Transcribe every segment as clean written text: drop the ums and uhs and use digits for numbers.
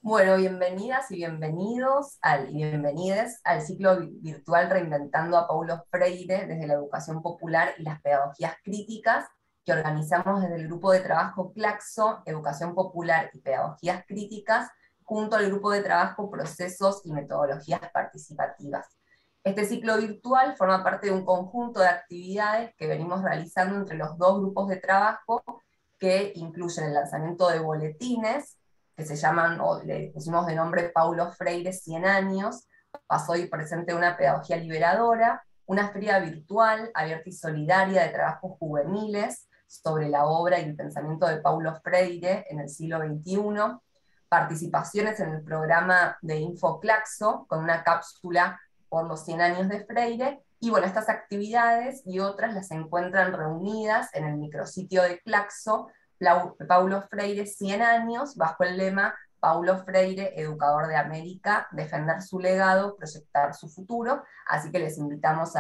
Bueno, bienvenidas y bienvenides al ciclo virtual Reinventando a Paulo Freire desde la educación popular y las pedagogías críticas que organizamos desde el grupo de trabajo Claxo, Educación Popular y Pedagogías Críticas, junto al grupo de trabajo Procesos y Metodologías Participativas. Este ciclo virtual forma parte de un conjunto de actividades que venimos realizando entre los dos grupos de trabajo que incluyen el lanzamiento de boletines que se llaman, o le pusimos de nombre Paulo Freire 100 años, pasó y presente una pedagogía liberadora, una feria virtual, abierta y solidaria de trabajos juveniles sobre la obra y el pensamiento de Paulo Freire en el siglo XXI, participaciones en el programa de InfoClaxo, con una cápsula por los 100 años de Freire, y bueno, estas actividades y otras las encuentran reunidas en el micrositio de Claxo, Paulo Freire 100 años, bajo el lema Paulo Freire, educador de América, defender su legado, proyectar su futuro, así que les invitamos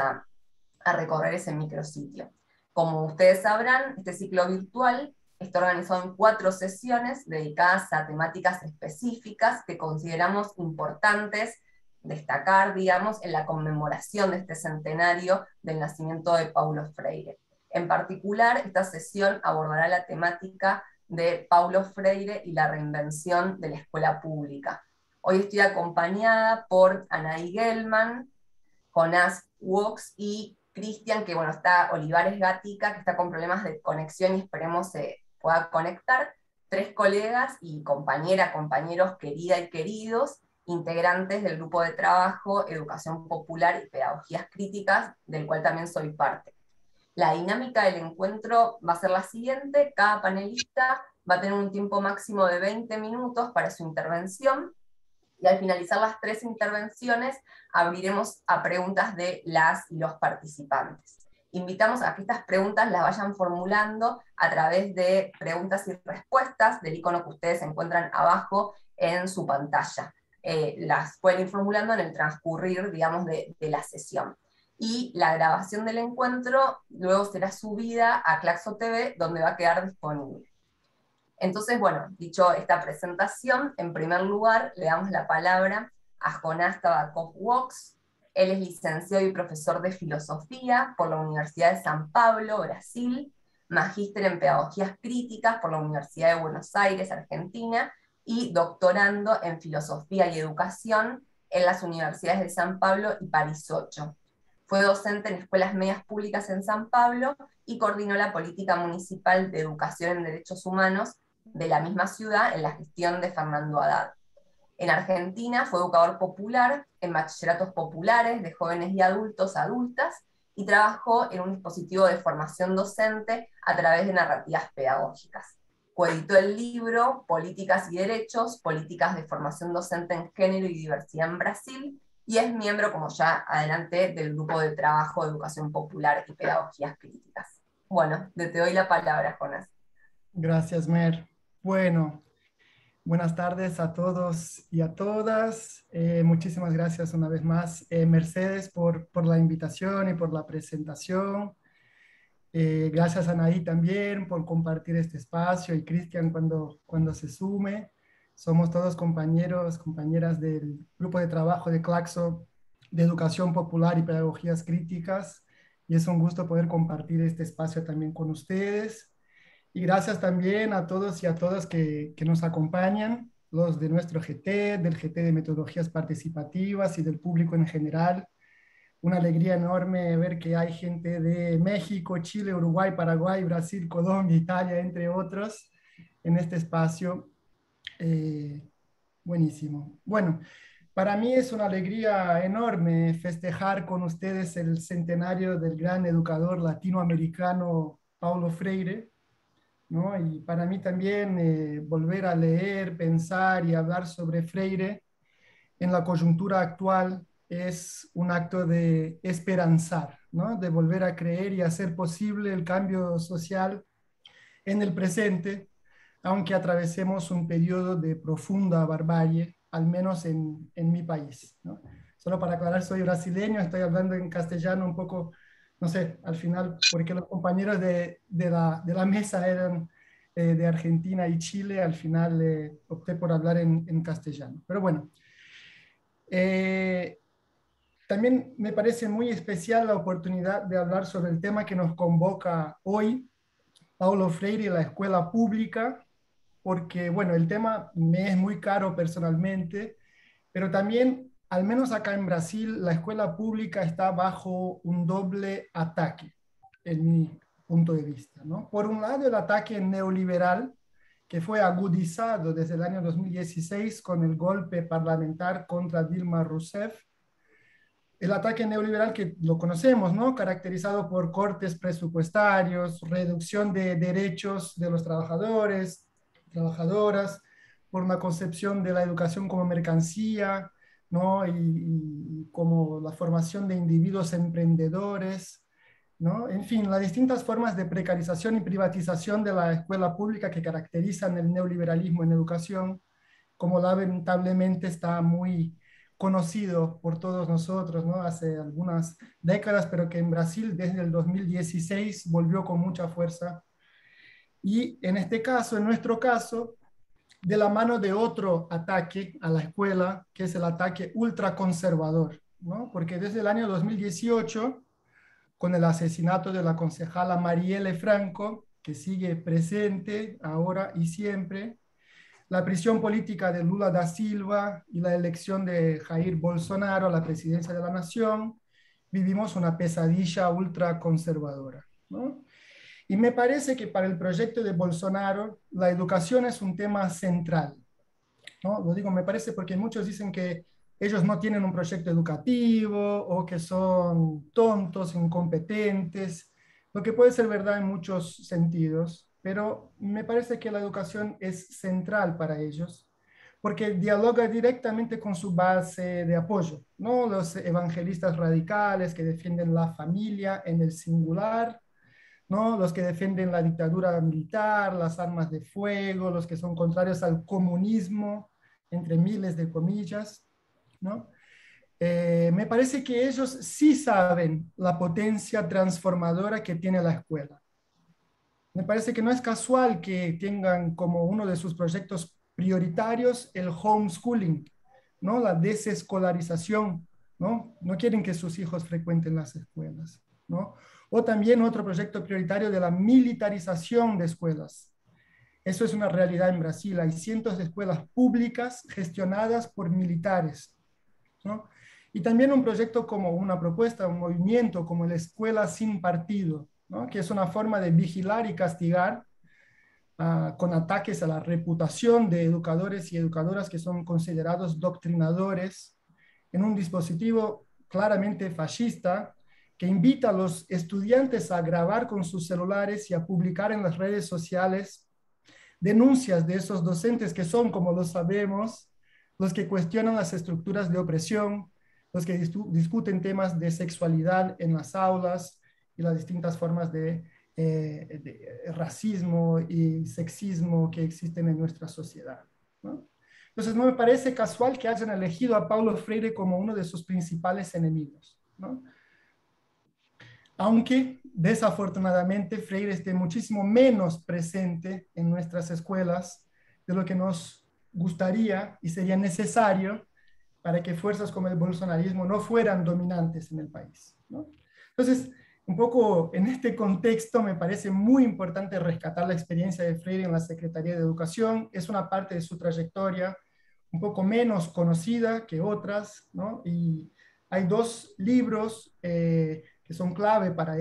a recorrer ese micrositio. Como ustedes sabrán, este ciclo virtual está organizado en 4 sesiones dedicadas a temáticas específicas que consideramos importantes destacar, digamos, en la conmemoración de este centenario del nacimiento de Paulo Freire. En particular, esta sesión abordará la temática de Paulo Freire y la reinvención de la escuela pública. Hoy estoy acompañada por Anaí Gelman, Jonás Wox y Cristian, que bueno, está Olivares Gatica, que está con problemas de conexión y esperemos se pueda conectar. 3 colegas y compañeros, querida y queridos, integrantes del grupo de trabajo Educación Popular y Pedagogías Críticas, del cual también soy parte. La dinámica del encuentro va a ser la siguiente: cada panelista va a tener un tiempo máximo de 20 minutos para su intervención, y al finalizar las 3 intervenciones abriremos a preguntas de las y los participantes. Invitamos a que estas preguntas las vayan formulando a través de preguntas y respuestas del icono que ustedes encuentran abajo en su pantalla. Las pueden ir formulando en el transcurrir, digamos, de la sesión. Y la grabación del encuentro luego será subida a Claxo TV, donde va a quedar disponible. Entonces, bueno, dicho esta presentación, en primer lugar le damos la palabra a Jonás Tabakov Wox. Él es licenciado y profesor de filosofía por la Universidad de San Pablo, Brasil, magíster en pedagogías críticas por la Universidad de Buenos Aires, Argentina, y doctorando en filosofía y educación en las universidades de San Pablo y París 8. Fue docente en escuelas medias públicas en San Pablo y coordinó la política municipal de educación en derechos humanos de la misma ciudad en la gestión de Fernando Haddad. En Argentina fue educador popular en bachilleratos populares de jóvenes y adultos, adultas, y trabajó en un dispositivo de formación docente a través de narrativas pedagógicas. Coeditó el libro Políticas y Derechos, Políticas de Formación Docente en Género y Diversidad en Brasil, y es miembro, como ya adelanté, del grupo de trabajo de Educación Popular y Pedagogías Críticas. Bueno, te doy la palabra, Jonas. Gracias, Mer. Bueno, buenas tardes a todos y a todas. Muchísimas gracias una vez más, Mercedes, por la invitación y por la presentación. Gracias a Anaí también por compartir este espacio y Cristian cuando se sume. Somos todos compañeros, compañeras del grupo de trabajo de Claxo de Educación Popular y Pedagogías Críticas, y es un gusto poder compartir este espacio también con ustedes. Y gracias también a todos y a todas que nos acompañan, los de nuestro GT, del GT de Metodologías Participativas y del público en general. Una alegría enorme ver que hay gente de México, Chile, Uruguay, Paraguay, Brasil, Colombia, Italia, entre otros, en este espacio. Eh, Buenísimo. Bueno, para mí es una alegría enorme festejar con ustedes el centenario del gran educador latinoamericano Paulo Freire, ¿no? Y para mí también volver a leer, pensar y hablar sobre Freire en la coyuntura actual es un acto de esperanzar, ¿no? De volver a creer y hacer posible el cambio social en el presente, aunque atravesemos un periodo de profunda barbarie, al menos en mi país, ¿no? Solo para aclarar, soy brasileño, estoy hablando en castellano un poco, no sé, al final, porque los compañeros de la mesa de Argentina y Chile, al final opté por hablar en castellano. Pero bueno, eh, también me parece muy especial la oportunidad de hablar sobre el tema que nos convoca hoy, Paulo Freire y la escuela pública, porque, bueno, el tema me es muy caro personalmente, pero también, al menos acá en Brasil, la escuela pública está bajo un doble ataque, en mi punto de vista, ¿no? Por un lado, el ataque neoliberal, que fue agudizado desde el año 2016 con el golpe parlamentar contra Dilma Rousseff, el ataque neoliberal que lo conocemos, ¿no? Caracterizado por cortes presupuestarios, reducción de derechos de los trabajadores, trabajadoras, por una concepción de la educación como mercancía, ¿no? Y como la formación de individuos emprendedores, ¿no? En fin, las distintas formas de precarización y privatización de la escuela pública que caracterizan el neoliberalismo en educación, como lamentablemente está muy conocido por todos nosotros, ¿no? Hace algunas décadas, pero que en Brasil desde el 2016 volvió con mucha fuerza. Y en este caso, en nuestro caso, de la mano de otro ataque a la escuela, que es el ataque ultraconservador, ¿no? Porque desde el año 2018, con el asesinato de la concejala Marielle Franco, que sigue presente ahora y siempre, la prisión política de Lula da Silva y la elección de Jair Bolsonaro a la presidencia de la nación, vivimos una pesadilla ultraconservadora, ¿no? Y me parece que para el proyecto de Bolsonaro la educación es un tema central, ¿no? Lo digo, me parece porque muchos dicen que ellos no tienen un proyecto educativo o que son tontos, incompetentes, lo que puede ser verdad en muchos sentidos, pero me parece que la educación es central para ellos porque dialoga directamente con su base de apoyo, ¿no? Los evangelistas radicales que defienden la familia en el singular, ¿no? Los que defienden la dictadura militar, las armas de fuego, los que son contrarios al comunismo, entre miles de comillas, ¿no? Me parece que ellos sí saben la potencia transformadora que tiene la escuela. Me parece que no es casual que tengan como uno de sus proyectos prioritarios el homeschooling, ¿no? La desescolarización, ¿no? No quieren que sus hijos frecuenten las escuelas, ¿no? O también otro proyecto prioritario de la militarización de escuelas. Eso es una realidad en Brasil. Hay cientos de escuelas públicas gestionadas por militares, ¿no? Y también un proyecto como una propuesta, un movimiento como la Escuela Sin Partido, ¿no? Que es una forma de vigilar y castigar con ataques a la reputación de educadores y educadoras que son considerados doctrinadores en un dispositivo claramente fascista que invita a los estudiantes a grabar con sus celulares y a publicar en las redes sociales denuncias de esos docentes que son, como lo sabemos, los que cuestionan las estructuras de opresión, los que discuten temas de sexualidad en las aulas y las distintas formas de racismo y sexismo que existen en nuestra sociedad, ¿no? Entonces, no me parece casual que hayan elegido a Paulo Freire como uno de sus principales enemigos, ¿no? Aunque desafortunadamente Freire esté muchísimo menos presente en nuestras escuelas de lo que nos gustaría y sería necesario para que fuerzas como el bolsonarismo no fueran dominantes en el país, ¿no? Entonces, un poco en este contexto me parece muy importante rescatar la experiencia de Freire en la Secretaría de Educación. Es una parte de su trayectoria un poco menos conocida que otras, ¿no? Y hay dos libros que son clave para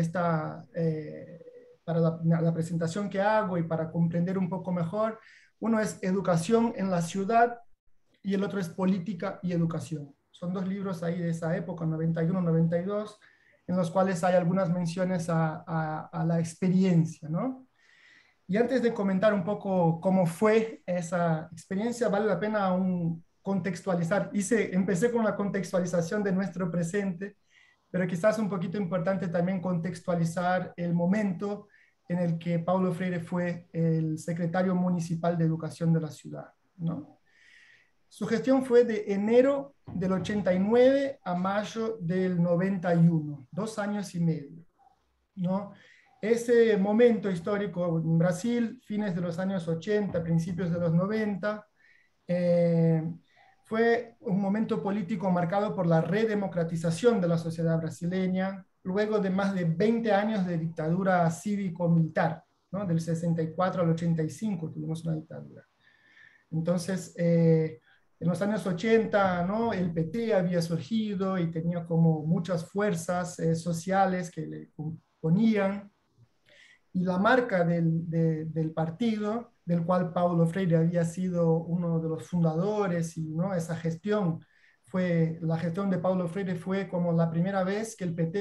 para la presentación que hago y para comprender un poco mejor. Uno es Educación en la Ciudad y el otro es Política y Educación. Son dos libros ahí de esa época, 91-92, en los cuales hay algunas menciones a la experiencia, ¿no? Y antes de comentar un poco cómo fue esa experiencia, vale la pena contextualizar. Empecé con la contextualización de nuestro presente, pero quizás un poquito importante también contextualizar el momento en el que Paulo Freire fue el secretario municipal de educación de la ciudad, ¿no? Su gestión fue de enero del 89 a mayo del 91, 2 años y medio, ¿no? ese momento histórico en Brasil, fines de los años 80, principios de los 90, eh, fue un momento político marcado por la redemocratización de la sociedad brasileña, luego de más de 20 años de dictadura cívico-militar, ¿no? Del 64 al 85 tuvimos una dictadura. Entonces, en los años 80, ¿no? El PT había surgido y tenía como muchas fuerzas sociales que le componían, y la marca del partido, del cual Paulo Freire había sido uno de los fundadores, y ¿no? esa gestión la gestión de Paulo Freire fue como la primera vez que el PT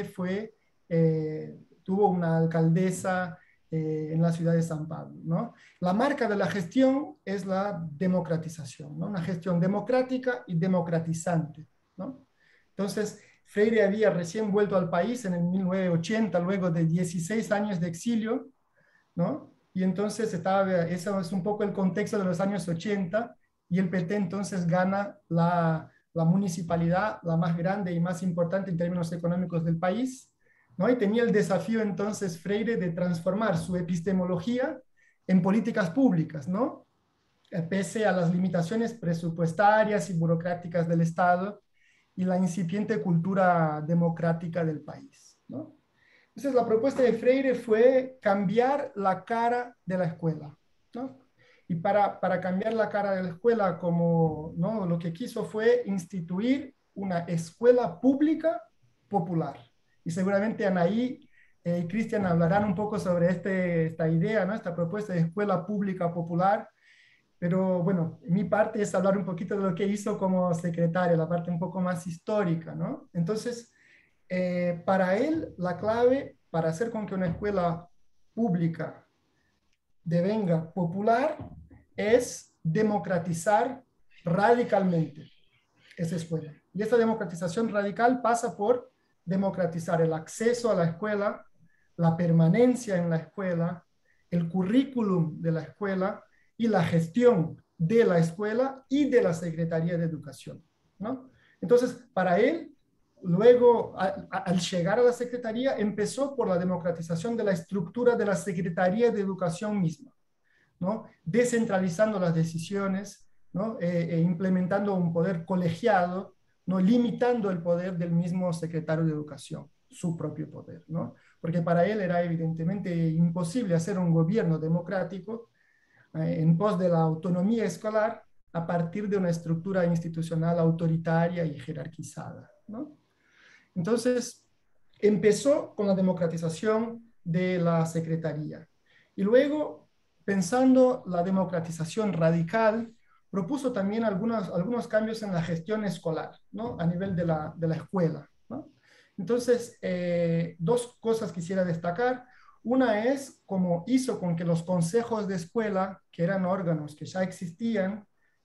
tuvo una alcaldesa en la ciudad de San Pablo, ¿no? La marca de la gestión es la democratización, ¿no? Una gestión democrática y democratizante, ¿no? Entonces, Freire había recién vuelto al país en el 1980, luego de 16 años de exilio, ¿no? Y entonces eso es un poco el contexto de los años 80, y el PT entonces gana la municipalidad, la más grande y más importante en términos económicos del país, ¿no? Y tenía el desafío entonces Freire de transformar su epistemología en políticas públicas, ¿no? Pese a las limitaciones presupuestarias y burocráticas del Estado y la incipiente cultura democrática del país, ¿no? Entonces, la propuesta de Freire fue cambiar la cara de la escuela, ¿no? Y para cambiar la cara de la escuela, como, ¿no? Lo que quiso fue instituir una escuela pública popular. Y seguramente Anaí y Cristian hablarán un poco sobre esta idea, ¿no? Esta propuesta de escuela pública popular. Pero bueno, mi parte es hablar un poquito de lo que hizo como secretario, la parte un poco más histórica, ¿no? Entonces, para él, la clave para hacer con que una escuela pública devenga popular es democratizar radicalmente esa escuela. Y esta democratización radical pasa por democratizar el acceso a la escuela, la permanencia en la escuela, el currículum de la escuela y la gestión de la escuela y de la Secretaría de Educación, ¿no? Entonces, para él, luego, al llegar a la Secretaría, empezó por la democratización de la estructura de la Secretaría de Educación misma, ¿no? Descentralizando las decisiones, ¿no? Implementando un poder colegiado, ¿no? Limitando el poder del mismo secretario de Educación, su propio poder, ¿no? Porque para él era evidentemente imposible hacer un gobierno democrático en pos de la autonomía escolar a partir de una estructura institucional autoritaria y jerarquizada, ¿no? Entonces, empezó con la democratización de la secretaría. Y luego, pensando la democratización radical, propuso también algunos cambios en la gestión escolar, ¿no? A nivel de la escuela, ¿no? Entonces, dos cosas quisiera destacar. Una es cómo hizo con que los consejos de escuela, que eran órganos que ya existían,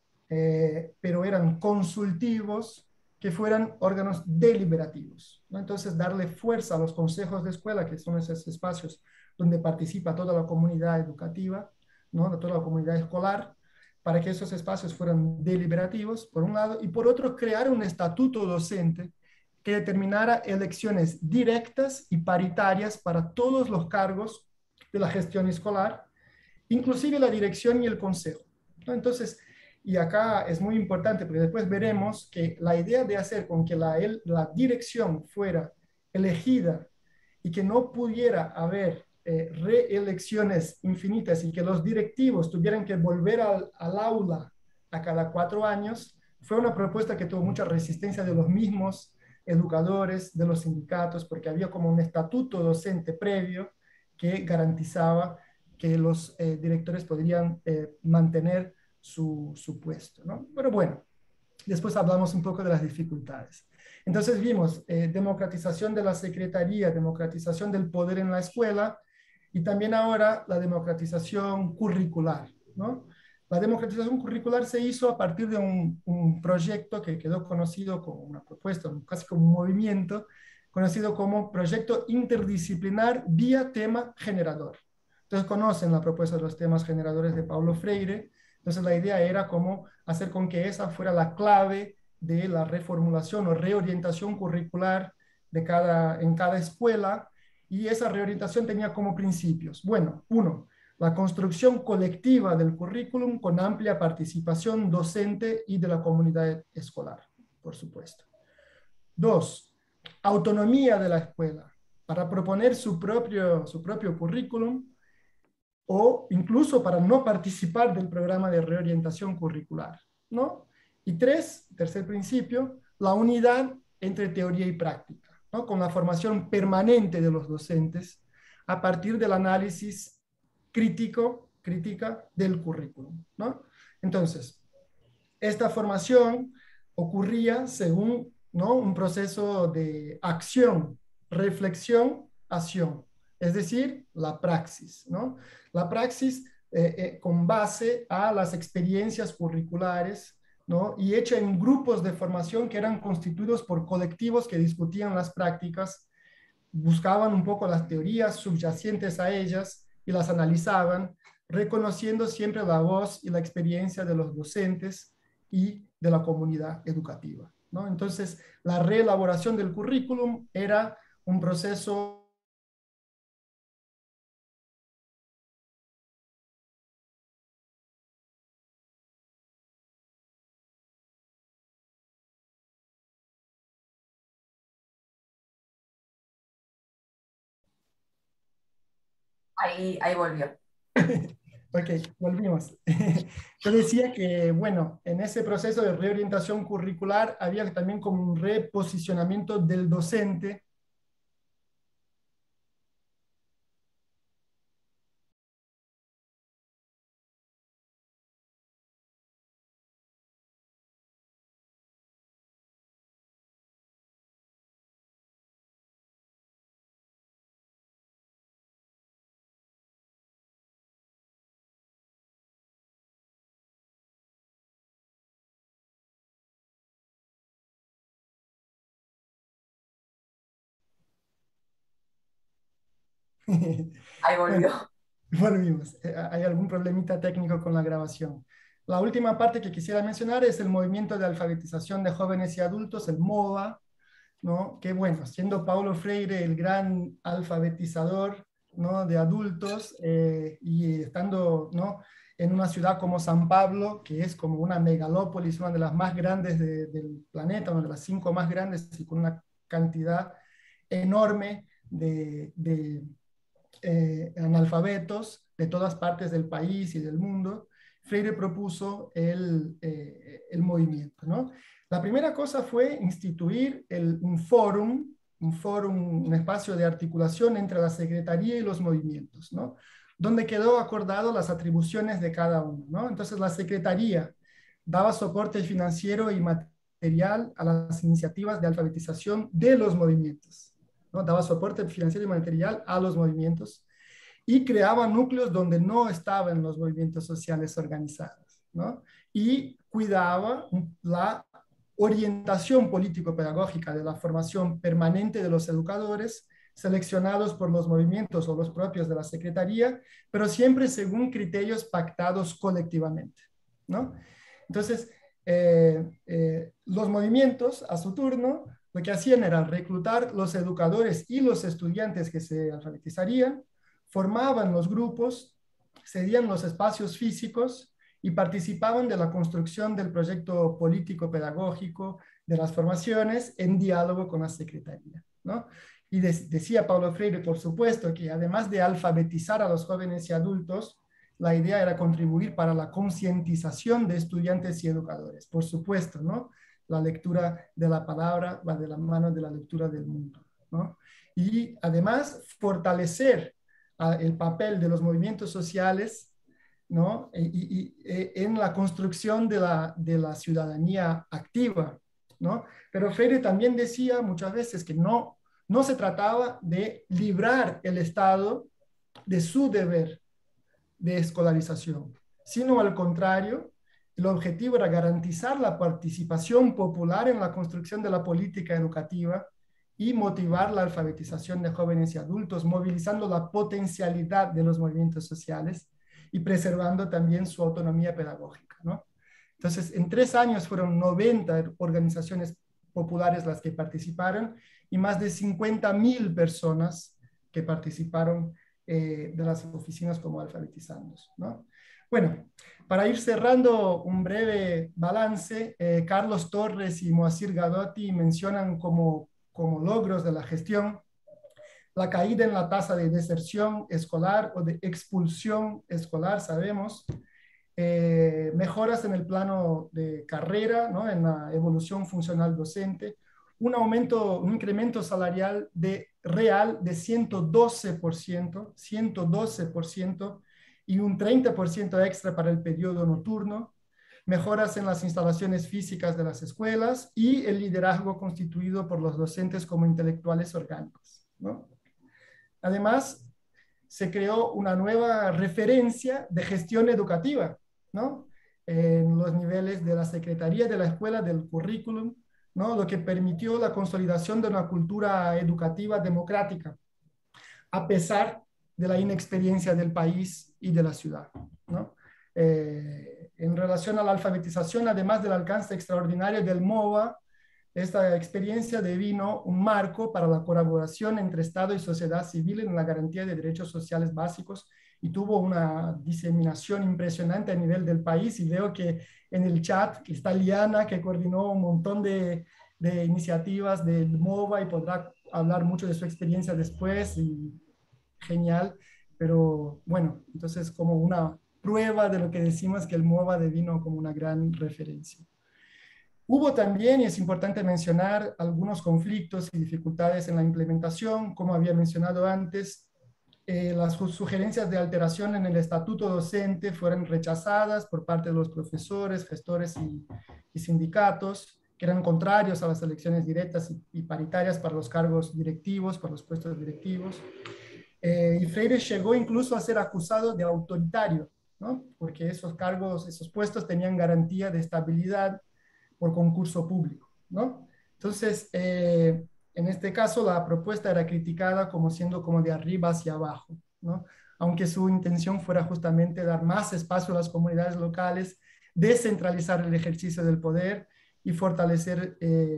pero eran consultivos, que fueran órganos deliberativos, ¿no? Entonces, darle fuerza a los consejos de escuela, que son esos espacios donde participa toda la comunidad educativa, ¿no? Toda la comunidad escolar, para que esos espacios fueran deliberativos, por un lado, y por otro, crear un estatuto docente que determinara elecciones directas y paritarias para todos los cargos de la gestión escolar, inclusive la dirección y el consejo, ¿no? Entonces, y acá es muy importante porque después veremos que la idea de hacer con que la dirección fuera elegida y que no pudiera haber reelecciones infinitas y que los directivos tuvieran que volver al aula a cada 4 años, fue una propuesta que tuvo mucha resistencia de los mismos educadores, de los sindicatos, porque había como un estatuto docente previo que garantizaba que los directores podrían mantener su puesto, ¿no? Pero bueno, después hablamos un poco de las dificultades. Entonces vimos democratización de la secretaría, democratización del poder en la escuela y también ahora la democratización curricular, ¿no? La democratización curricular se hizo a partir de un proyecto que quedó conocido como una propuesta, casi como un movimiento, conocido como Proyecto Interdisciplinar Vía Tema Generador. Entonces conocen la propuesta de los temas generadores de Paulo Freire. Entonces la idea era cómo hacer con que esa fuera la clave de la reformulación o reorientación curricular en cada escuela, y esa reorientación tenía como principios. Bueno, uno, la construcción colectiva del currículum con amplia participación docente y de la comunidad escolar, por supuesto. Dos, autonomía de la escuela para proponer su propio currículum o incluso para no participar del programa de reorientación curricular, ¿no? Y tres, tercer principio, la unidad entre teoría y práctica, ¿no? Con la formación permanente de los docentes a partir del análisis crítica del currículum, ¿no? Entonces, esta formación ocurría según, ¿no?, un proceso de acción, reflexión, acción, es decir, la praxis, ¿no? La praxis con base a las experiencias curriculares, ¿no?, y hecha en grupos de formación que eran constituidos por colectivos que discutían las prácticas, buscaban un poco las teorías subyacentes a ellas y las analizaban, reconociendo siempre la voz y la experiencia de los docentes y de la comunidad educativa, ¿no? Entonces, la reelaboración del currículum era un proceso. Ahí volvió. Ok, volvimos. Yo decía que, bueno, en ese proceso de reorientación curricular había también como un reposicionamiento del docente. Ahí Bueno, volvió. volvimos. Hay algún problemita técnico con la grabación. La última parte que quisiera mencionar es el movimiento de alfabetización de jóvenes y adultos, el MOVA, ¿no? Que bueno, siendo Paulo Freire el gran alfabetizador, ¿no?, de adultos y estando, ¿no?, en una ciudad como San Pablo, que es como una megalópolis, una de las más grandes del planeta, una de las 5 más grandes y con una cantidad enorme de analfabetos de todas partes del país y del mundo, Freire propuso el movimiento, ¿no? La primera cosa fue instituir un fórum, un espacio de articulación entre la Secretaría y los movimientos, ¿no?, donde quedó acordado las atribuciones de cada uno, ¿no? Entonces la Secretaría daba soporte financiero y material a las iniciativas de alfabetización de los movimientos, ¿no? Daba soporte financiero y material a los movimientos y creaba núcleos donde no estaban los movimientos sociales organizados, ¿no? Y cuidaba la orientación político-pedagógica de la formación permanente de los educadores seleccionados por los movimientos o los propios de la Secretaría, pero siempre según criterios pactados colectivamente, ¿no? Entonces, los movimientos, a su turno, lo que hacían era reclutar los educadores y los estudiantes que se alfabetizarían, formaban los grupos, cedían los espacios físicos y participaban de la construcción del proyecto político-pedagógico de las formaciones en diálogo con la Secretaría, ¿no? Y decía Paulo Freire, por supuesto, que además de alfabetizar a los jóvenes y adultos, la idea era contribuir para la concientización de estudiantes y educadores. Por supuesto, ¿no? La lectura de la palabra va de la mano de la lectura del mundo, ¿no? Y además fortalecer el papel de los movimientos sociales, ¿no?, en la construcción de la ciudadanía activa, ¿no? Pero Freire también decía muchas veces que no se trataba de librar el Estado de su deber de escolarización, sino al contrario, el objetivo era garantizar la participación popular en la construcción de la política educativa y motivar la alfabetización de jóvenes y adultos, movilizando la potencialidad de los movimientos sociales y preservando también su autonomía pedagógica, ¿no? Entonces, en 3 años fueron 90 organizaciones populares las que participaron y más de 50.000 personas que participaron de las oficinas como alfabetizandos, ¿no? Bueno, para ir cerrando un breve balance, Carlos Torres y Moacir Gadotti mencionan como logros de la gestión la caída en la tasa de deserción escolar o de expulsión escolar, sabemos, mejoras en el plano de carrera, ¿no? En la evolución funcional docente, un aumento, un incremento salarial real de 112% y un 30% extra para el periodo nocturno, mejoras en las instalaciones físicas de las escuelas y el liderazgo constituido por los docentes como intelectuales orgánicos, ¿no? Además, se creó una nueva referencia de gestión educativa, ¿no? En los niveles de la Secretaría de la Escuela, del currículum, ¿no? Lo que permitió la consolidación de una cultura educativa democrática, a pesar de la inexperiencia del país y de la ciudad, ¿no? En relación a la alfabetización, además del alcance extraordinario del MOVA, esta experiencia devino un marco para la colaboración entre Estado y sociedad civil en la garantía de derechos sociales básicos y tuvo una diseminación impresionante a nivel del país. Y veo que en el chat está Liana, que coordinó un montón de iniciativas del MOVA y podrá hablar mucho de su experiencia después. Y genial, pero bueno, entonces como una prueba de lo que decimos que el MOVA devino como una gran referencia. Hubo también, y es importante mencionar, algunos conflictos y dificultades en la implementación, como había mencionado antes. Las sugerencias de alteración en el estatuto docente fueron rechazadas por parte de los profesores, gestores y sindicatos, que eran contrarios a las elecciones directas y paritarias para los cargos directivos, para los puestos directivos. Y Freire llegó incluso a ser acusado de autoritario, ¿no? Porque esos cargos, esos puestos tenían garantía de estabilidad por concurso público, ¿no? Entonces, en este caso, la propuesta era criticada como siendo como de arriba hacia abajo, ¿no? Aunque su intención fuera justamente dar más espacio a las comunidades locales, descentralizar el ejercicio del poder y fortalecer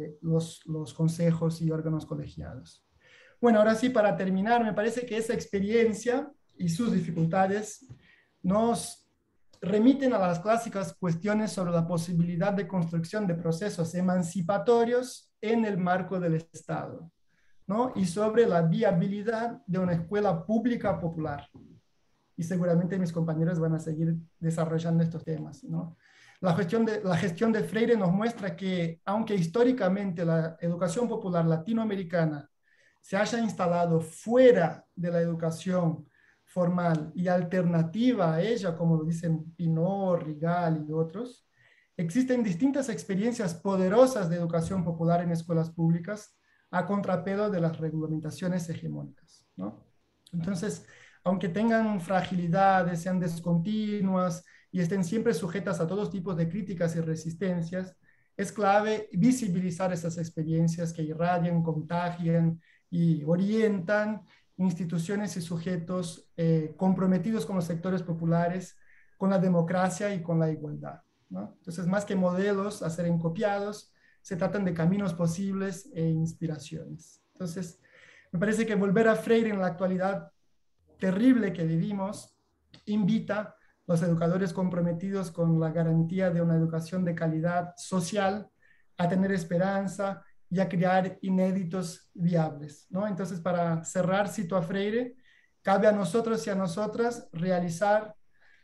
los consejos y órganos colegiados. Bueno, ahora sí, para terminar, me parece que esa experiencia y sus dificultades nos remiten a las clásicas cuestiones sobre la posibilidad de construcción de procesos emancipatorios en el marco del Estado, ¿no? Y sobre la viabilidad de una escuela pública popular. Y seguramente mis compañeros van a seguir desarrollando estos temas, ¿no? La gestión de Freire nos muestra que, aunque históricamente la educación popular latinoamericana se haya instalado fuera de la educación formal y alternativa a ella, como lo dicen Pinot, Rigal y otros, existen distintas experiencias poderosas de educación popular en escuelas públicas a contrapelo de las regulamentaciones hegemónicas, ¿no? Entonces, aunque tengan fragilidades, sean descontinuas y estén siempre sujetas a todos tipos de críticas y resistencias, es clave visibilizar esas experiencias que irradian, contagian y orientan instituciones y sujetos comprometidos con los sectores populares, con la democracia y con la igualdad, ¿no? Entonces, más que modelos a ser copiados, se tratan de caminos posibles e inspiraciones. Entonces, me parece que volver a Freire en la actualidad terrible que vivimos invita a los educadores comprometidos con la garantía de una educación de calidad social a tener esperanza y a crear inéditos viables, ¿no? Entonces, para cerrar, cito a Freire, cabe a nosotros y a nosotras realizar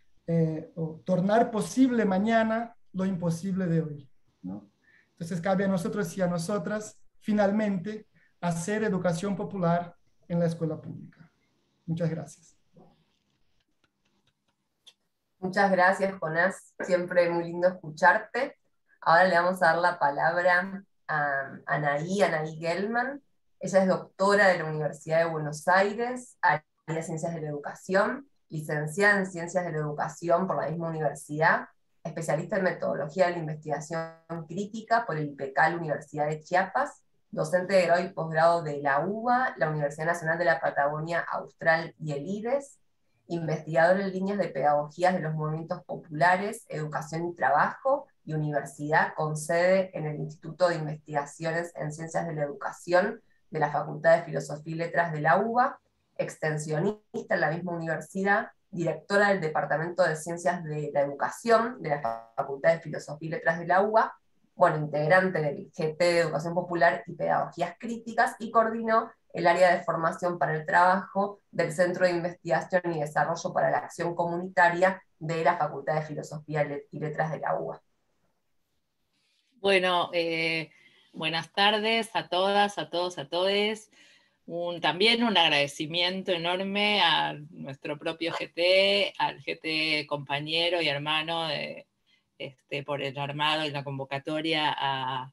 o tornar posible mañana lo imposible de hoy, ¿no? Entonces, cabe a nosotros y a nosotras, finalmente, hacer educación popular en la escuela pública. Muchas gracias. Muchas gracias, Jonás. Siempre muy lindo escucharte. Ahora le vamos a dar la palabra a Anaí Gelman. Ella es doctora de la Universidad de Buenos Aires, área de Ciencias de la Educación, licenciada en Ciencias de la Educación por la misma universidad, especialista en metodología de la investigación crítica por el IPECAL Universidad de Chiapas, docente de grado y posgrado de la UBA, la Universidad Nacional de la Patagonia Austral y el IDES, investigador en líneas de pedagogías de los movimientos populares, educación y trabajo, y universidad con sede en el Instituto de Investigaciones en Ciencias de la Educación de la Facultad de Filosofía y Letras de la UBA, extensionista en la misma universidad, directora del Departamento de Ciencias de la Educación de la Facultad de Filosofía y Letras de la UBA, bueno, integrante del GT de Educación Popular y Pedagogías Críticas, y coordinó el área de formación para el trabajo del Centro de Investigación y Desarrollo para la Acción Comunitaria de la Facultad de Filosofía y Letras de la UBA. Bueno, buenas tardes a todas, a todos, a todes. También un agradecimiento enorme a nuestro propio GT, al GT compañero y hermano por el armado y la convocatoria a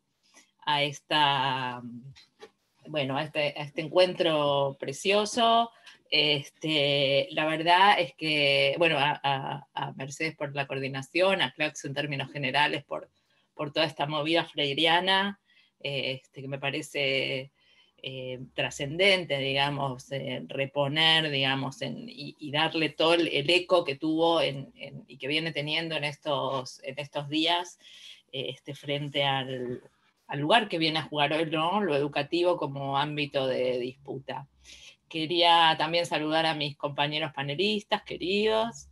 este encuentro precioso. La verdad es que, bueno, a Mercedes por la coordinación, a Claxo en términos generales por toda esta movida freiriana, que me parece trascendente, digamos, reponer, digamos, y darle todo el eco que tuvo y que viene teniendo en estos días, frente al lugar que viene a jugar hoy, ¿no? Lo educativo como ámbito de disputa. Quería también saludar a mis compañeros panelistas queridos,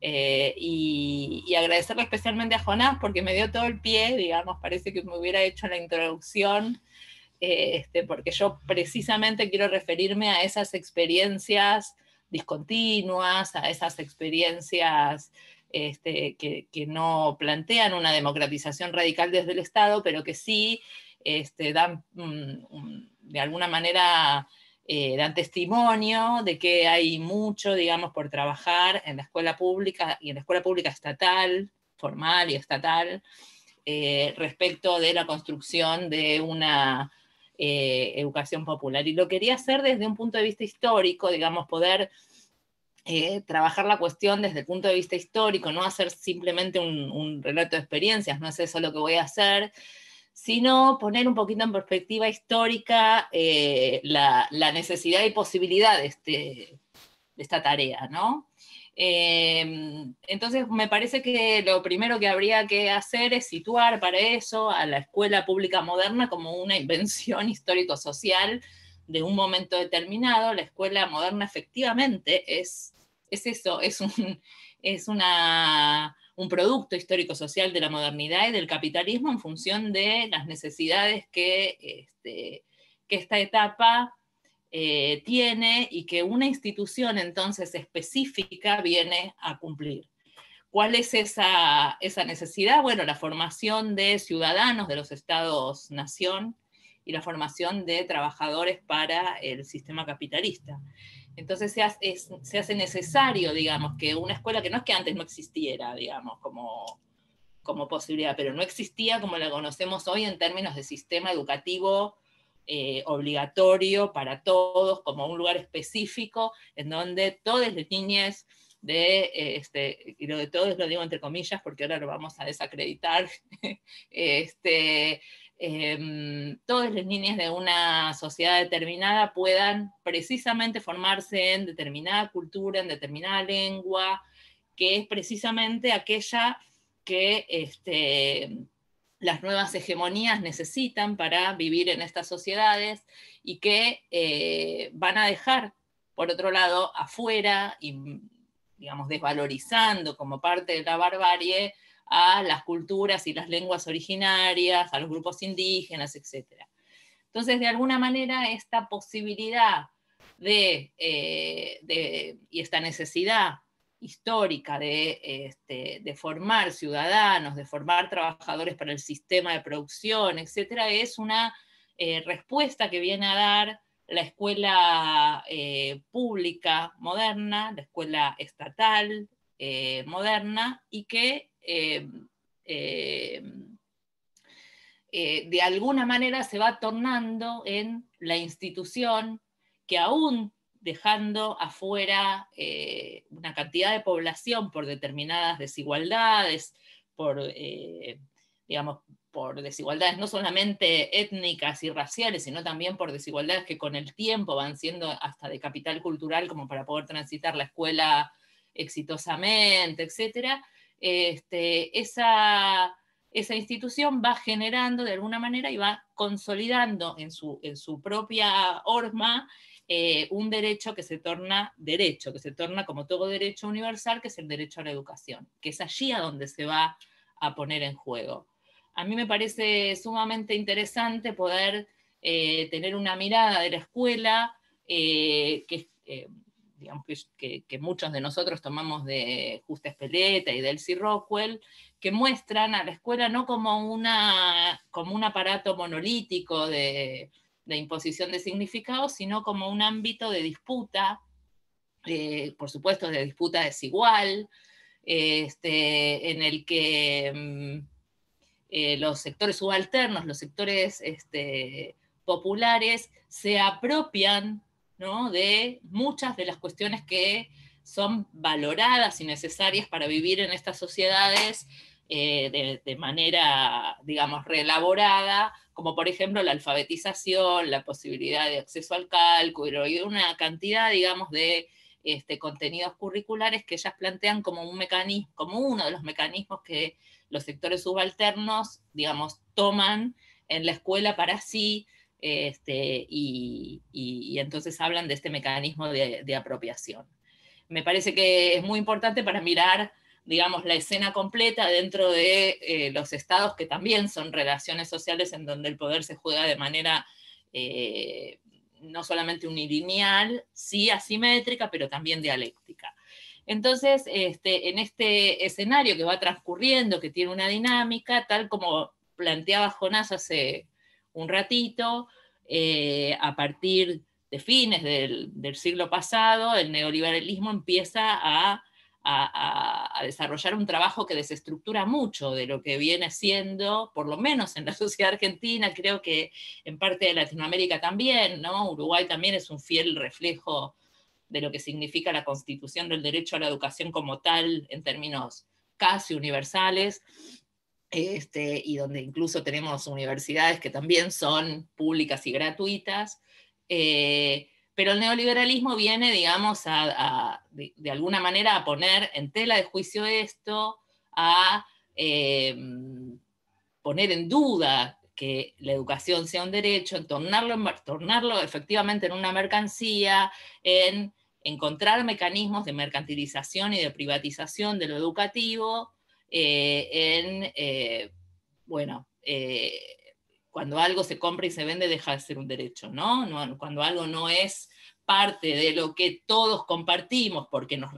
y agradecerle especialmente a Jonás porque me dio todo el pie, digamos, parece que me hubiera hecho la introducción, porque yo precisamente quiero referirme a esas experiencias discontinuas, a esas experiencias que no plantean una democratización radical desde el Estado, pero que sí dan, de alguna manera, dan testimonio de que hay mucho, digamos, por trabajar en la escuela pública y en la escuela pública estatal, formal y estatal, respecto de la construcción de una educación popular. Y lo quería hacer desde un punto de vista histórico, digamos, poder trabajar la cuestión desde el punto de vista histórico, no hacer simplemente un relato de experiencias, no es eso lo que voy a hacer, sino poner un poquito en perspectiva histórica la necesidad y posibilidad de esta tarea, ¿no? Entonces me parece que lo primero que habría que hacer es situar para eso a la escuela pública moderna como una invención histórico-social de un momento determinado. La escuela moderna efectivamente es eso, es un producto histórico-social de la modernidad y del capitalismo en función de las necesidades que esta etapa tiene y que una institución entonces específica viene a cumplir. ¿Cuál es esa necesidad? Bueno, la formación de ciudadanos de los estados-nación y la formación de trabajadores para el sistema capitalista. Entonces se hace necesario, digamos, que una escuela que no es que antes no existiera, digamos, como posibilidad, pero no existía como la conocemos hoy en términos de sistema educativo obligatorio para todos, como un lugar específico en donde todas las niñas y lo de todos lo digo entre comillas porque ahora lo vamos a desacreditar, todas las niñas de una sociedad determinada puedan precisamente formarse en determinada cultura, en determinada lengua, que es precisamente aquella que las nuevas hegemonías necesitan para vivir en estas sociedades y que van a dejar, por otro lado, afuera y, digamos, desvalorizando como parte de la barbarie a las culturas y las lenguas originarias, a los grupos indígenas, etc. Entonces, de alguna manera, esta posibilidad y esta necesidad histórica de formar ciudadanos, de formar trabajadores para el sistema de producción, etcétera, es una respuesta que viene a dar la escuela pública moderna, la escuela estatal moderna, y que de alguna manera se va tornando en la institución que, aún dejando afuera una cantidad de población por determinadas desigualdades, digamos, por desigualdades no solamente étnicas y raciales, sino también por desigualdades que con el tiempo van siendo hasta de capital cultural, como para poder transitar la escuela exitosamente, etc. Esa institución va generando de alguna manera y va consolidando en su propia horma un derecho que se torna derecho, que se torna como todo derecho universal, que es el derecho a la educación, que es allí a donde se va a poner en juego. A mí me parece sumamente interesante poder tener una mirada de la escuela digamos que muchos de nosotros tomamos de Justa Espeleta y de Elsie Rockwell, que muestran a la escuela no como un aparato monolítico de imposición de significados, sino como un ámbito de disputa, por supuesto de disputa desigual, en el que los sectores subalternos, los sectores populares, se apropian, ¿no?, de muchas de las cuestiones que son valoradas y necesarias para vivir en estas sociedades de manera, digamos, reelaborada, como por ejemplo la alfabetización, la posibilidad de acceso al cálculo y una cantidad, digamos, de contenidos curriculares que ellas plantean como un mecanismo, como uno de los mecanismos que los sectores subalternos, digamos, toman en la escuela para sí, y entonces hablan de este mecanismo de apropiación. Me parece que es muy importante para mirar, digamos, la escena completa dentro de los estados, que también son relaciones sociales en donde el poder se juega de manera no solamente unilineal, sí asimétrica, pero también dialéctica. Entonces, en este escenario que va transcurriendo, que tiene una dinámica, tal como planteaba Jonás hace un ratito, a partir de fines del siglo pasado, el neoliberalismo empieza a desarrollar un trabajo que desestructura mucho de lo que viene siendo, por lo menos en la sociedad argentina, creo que en parte de Latinoamérica también, ¿no? Uruguay también es un fiel reflejo de lo que significa la constitución del derecho a la educación como tal, en términos casi universales, y donde incluso tenemos universidades que también son públicas y gratuitas, pero el neoliberalismo viene, digamos, de alguna manera a poner en tela de juicio esto, a poner en duda que la educación sea un derecho, en tornarlo efectivamente en una mercancía, en encontrar mecanismos de mercantilización y de privatización de lo educativo, cuando algo se compra y se vende deja de ser un derecho, ¿no? Cuando algo no es parte de lo que todos compartimos porque nos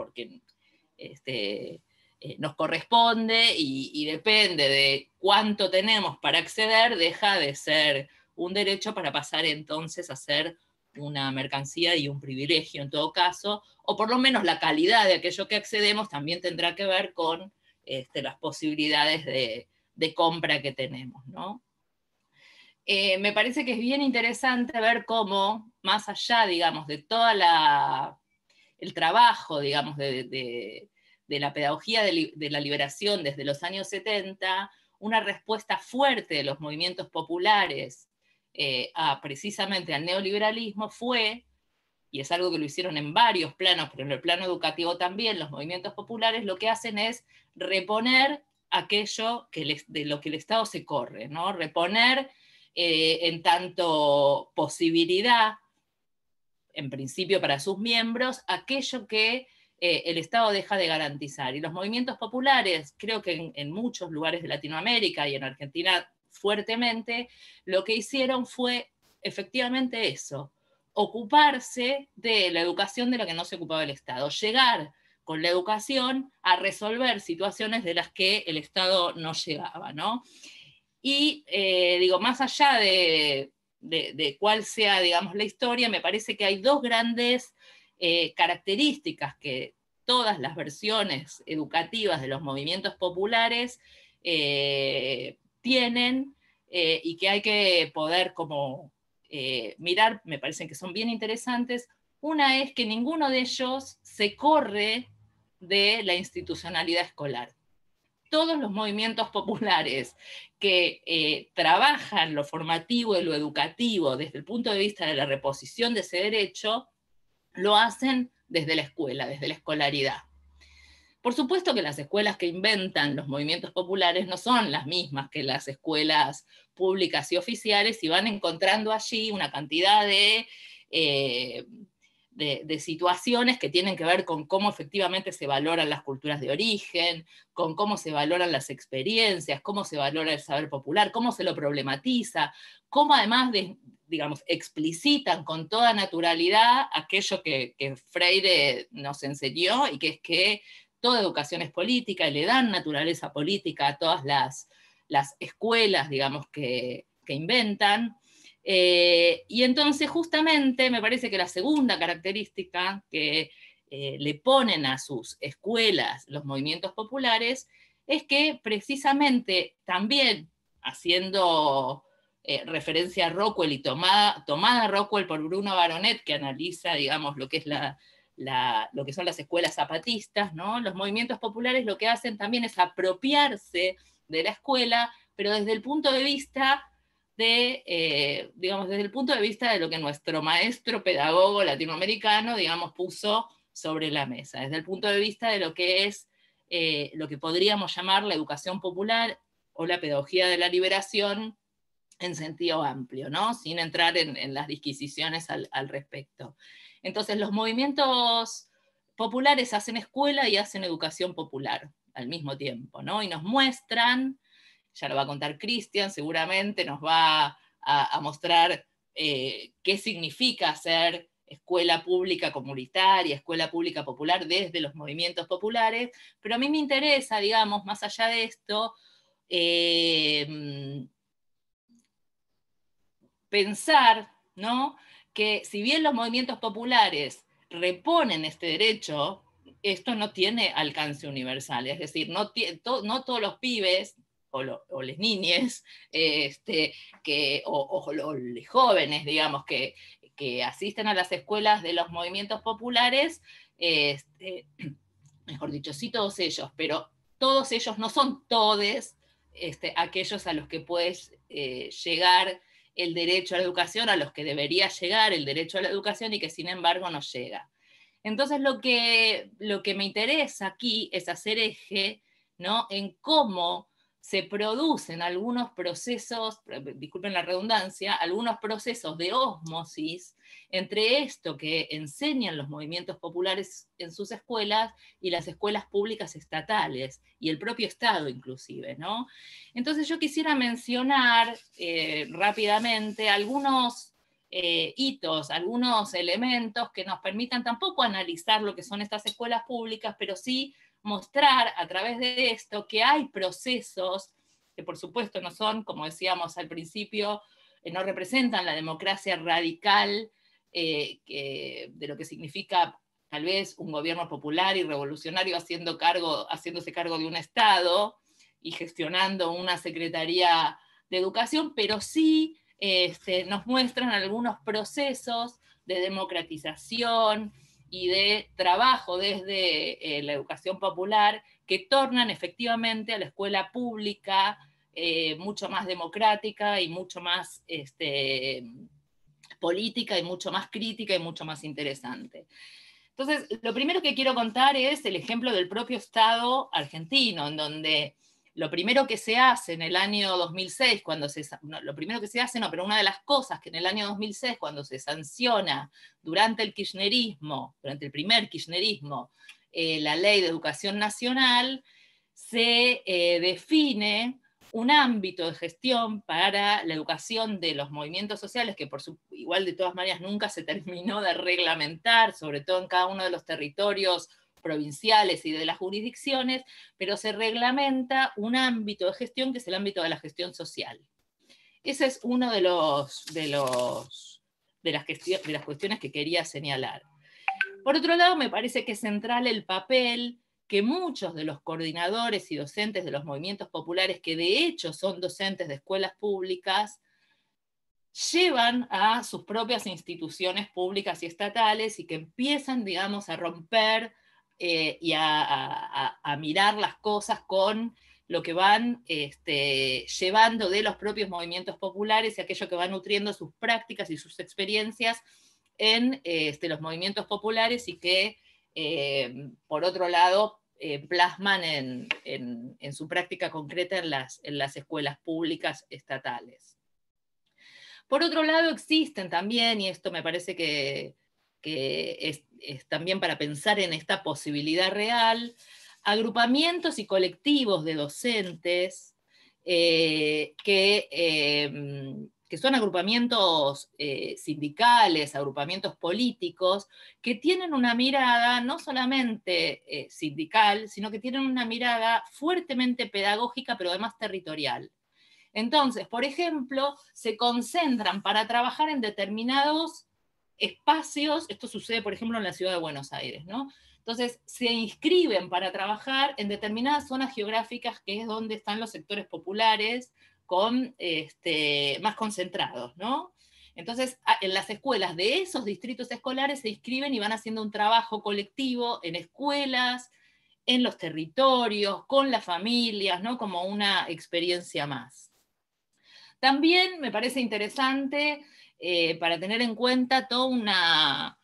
corresponde y depende de cuánto tenemos para acceder, deja de ser un derecho para pasar entonces a ser una mercancía y un privilegio en todo caso, o por lo menos la calidad de aquello que accedemos también tendrá que ver con las posibilidades de compra que tenemos, ¿no? Me parece que es bien interesante ver cómo, más allá, digamos, de todo el trabajo, digamos, de la pedagogía de la liberación desde los años 70, una respuesta fuerte de los movimientos populares precisamente al neoliberalismo fue, y es algo que lo hicieron en varios planos, pero en el plano educativo también, los movimientos populares lo que hacen es reponer aquello de lo que el Estado se corre, ¿no? Reponer en tanto posibilidad, en principio para sus miembros, aquello que el Estado deja de garantizar. Y los movimientos populares, creo que en muchos lugares de Latinoamérica y en Argentina fuertemente, lo que hicieron fue efectivamente eso, ocuparse de la educación de la que no se ocupaba el Estado, llegar con la educación a resolver situaciones de las que el Estado no llegaba, ¿no? Y digo, más allá de cuál sea, digamos, la historia, me parece que hay dos grandes características que todas las versiones educativas de los movimientos populares tienen y que hay que poder como mirar, me parecen que son bien interesantes. Una es que ninguno de ellos se corre de la institucionalidad escolar. Todos los movimientos populares que trabajan lo formativo y lo educativo desde el punto de vista de la reposición de ese derecho, lo hacen desde la escuela, desde la escolaridad. Por supuesto que las escuelas que inventan los movimientos populares no son las mismas que las escuelas públicas y oficiales, y van encontrando allí una cantidad de de situaciones que tienen que ver con cómo efectivamente se valoran las culturas de origen, con cómo se valoran las experiencias, cómo se valora el saber popular, cómo se lo problematiza, cómo además digamos, explicitan con toda naturalidad aquello que Freire nos enseñó, y que es que toda educación es política, y le dan naturaleza política a todas las escuelas, digamos, que inventan. Y entonces justamente me parece que la segunda característica que le ponen a sus escuelas los movimientos populares es que precisamente también haciendo referencia a Rockwell y tomada Rockwell por Bruno Baronet, que analiza, digamos, lo que es lo que son las escuelas zapatistas, ¿no? Los movimientos populares lo que hacen también es apropiarse de la escuela, pero desde el punto de vista digamos, desde el punto de vista de lo que nuestro maestro pedagogo latinoamericano, digamos, puso sobre la mesa, desde el punto de vista de lo que es lo que podríamos llamar la educación popular o la pedagogía de la liberación en sentido amplio, ¿no? Sin entrar en las disquisiciones al respecto. Entonces, los movimientos populares hacen escuela y hacen educación popular al mismo tiempo, ¿no? Y nos muestran, ya lo va a contar Cristian, seguramente nos va a mostrar qué significa hacer escuela pública comunitaria, escuela pública popular desde los movimientos populares, pero a mí me interesa, digamos, más allá de esto, pensar, ¿no?, que si bien los movimientos populares reponen este derecho, esto no tiene alcance universal, es decir, no todos los pibes o las niñas o los jóvenes, digamos, que asisten a las escuelas de los movimientos populares, mejor dicho, sí todos ellos, pero todos ellos no son todes aquellos a los que puedes llegar el derecho a la educación, a los que debería llegar el derecho a la educación y que sin embargo no llega. Entonces lo que me interesa aquí es hacer eje, ¿no?, en cómo se producen algunos procesos, disculpen la redundancia, algunos procesos de ósmosis entre esto que enseñan los movimientos populares en sus escuelas y las escuelas públicas estatales, y el propio Estado inclusive, ¿no? Entonces yo quisiera mencionar rápidamente algunos hitos, algunos elementos que nos permitan tampoco analizar lo que son estas escuelas públicas, pero sí mostrar a través de esto que hay procesos que por supuesto no son, como decíamos al principio, no representan la democracia radical de lo que significa tal vez un gobierno popular y revolucionario haciéndose cargo de un Estado y gestionando una Secretaría de Educación, pero sí nos muestran algunos procesos de democratización y de trabajo desde la educación popular que tornan efectivamente a la escuela pública mucho más democrática y mucho más política y mucho más crítica y mucho más interesante. Entonces, lo primero que quiero contar es el ejemplo del propio Estado argentino, en donde lo primero que se hace en el año 2006, pero una de las cosas que en el año 2006, cuando se sanciona durante el kirchnerismo, durante el primer kirchnerismo, la Ley de Educación Nacional, se define un ámbito de gestión para la educación de los movimientos sociales que igual de todas maneras nunca se terminó de reglamentar, sobre todo en cada uno de los territorios provinciales y de las jurisdicciones, pero se reglamenta un ámbito de gestión que es el ámbito de la gestión social. Ese es uno de las cuestiones que quería señalar. Por otro lado, me parece que es central el papel que muchos de los coordinadores y docentes de los movimientos populares, que de hecho son docentes de escuelas públicas, llevan a sus propias instituciones públicas y estatales y que empiezan, digamos, a romper y a mirar las cosas con lo que van llevando de los propios movimientos populares y aquello que va nutriendo sus prácticas y sus experiencias en los movimientos populares y que, por otro lado, plasman en su práctica concreta en las escuelas públicas estatales. Por otro lado, existen también, y esto me parece que es también para pensar en esta posibilidad real, agrupamientos y colectivos de docentes que son agrupamientos sindicales, agrupamientos políticos, que tienen una mirada no solamente sindical, sino que tienen una mirada fuertemente pedagógica, pero además territorial. Entonces, por ejemplo, se concentran para trabajar en determinados espacios, esto sucede, por ejemplo, en la ciudad de Buenos Aires, ¿no? Entonces, se inscriben para trabajar en determinadas zonas geográficas, que es donde están los sectores populares más concentrados, ¿no? Entonces, en las escuelas de esos distritos escolares se inscriben y van haciendo un trabajo colectivo en escuelas, en los territorios, con las familias, ¿no? Como una experiencia más. También me parece interesante para tener en cuenta toda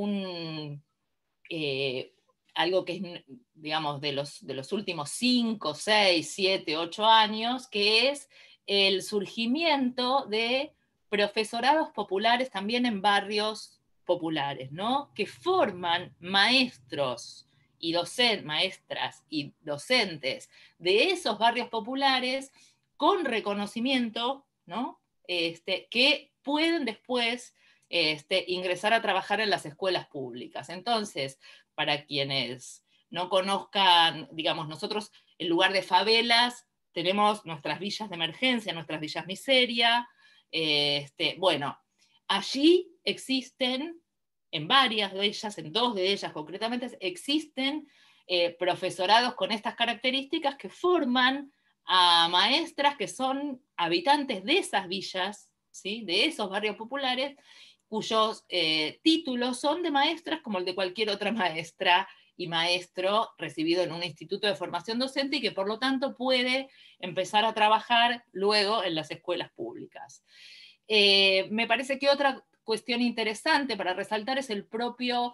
algo que es, digamos, de los últimos 5, 6, 7, 8 años, que es el surgimiento de profesorados populares también en barrios populares, ¿no? Que forman maestros y maestras y docentes de esos barrios populares con reconocimiento, ¿no? Que pueden después ingresar a trabajar en las escuelas públicas. Entonces, para quienes no conozcan, digamos, nosotros en lugar de favelas tenemos nuestras villas de emergencia, nuestras villas miseria. Bueno, allí existen, en varias de ellas, en 2 de ellas concretamente, existen profesorados con estas características que forman a maestras que son habitantes de esas villas, ¿sí? De esos barrios populares, cuyos títulos son de maestras como el de cualquier otra maestra y maestro recibido en un instituto de formación docente y que por lo tanto puede empezar a trabajar luego en las escuelas públicas. Me parece que otra cuestión interesante para resaltar es el propio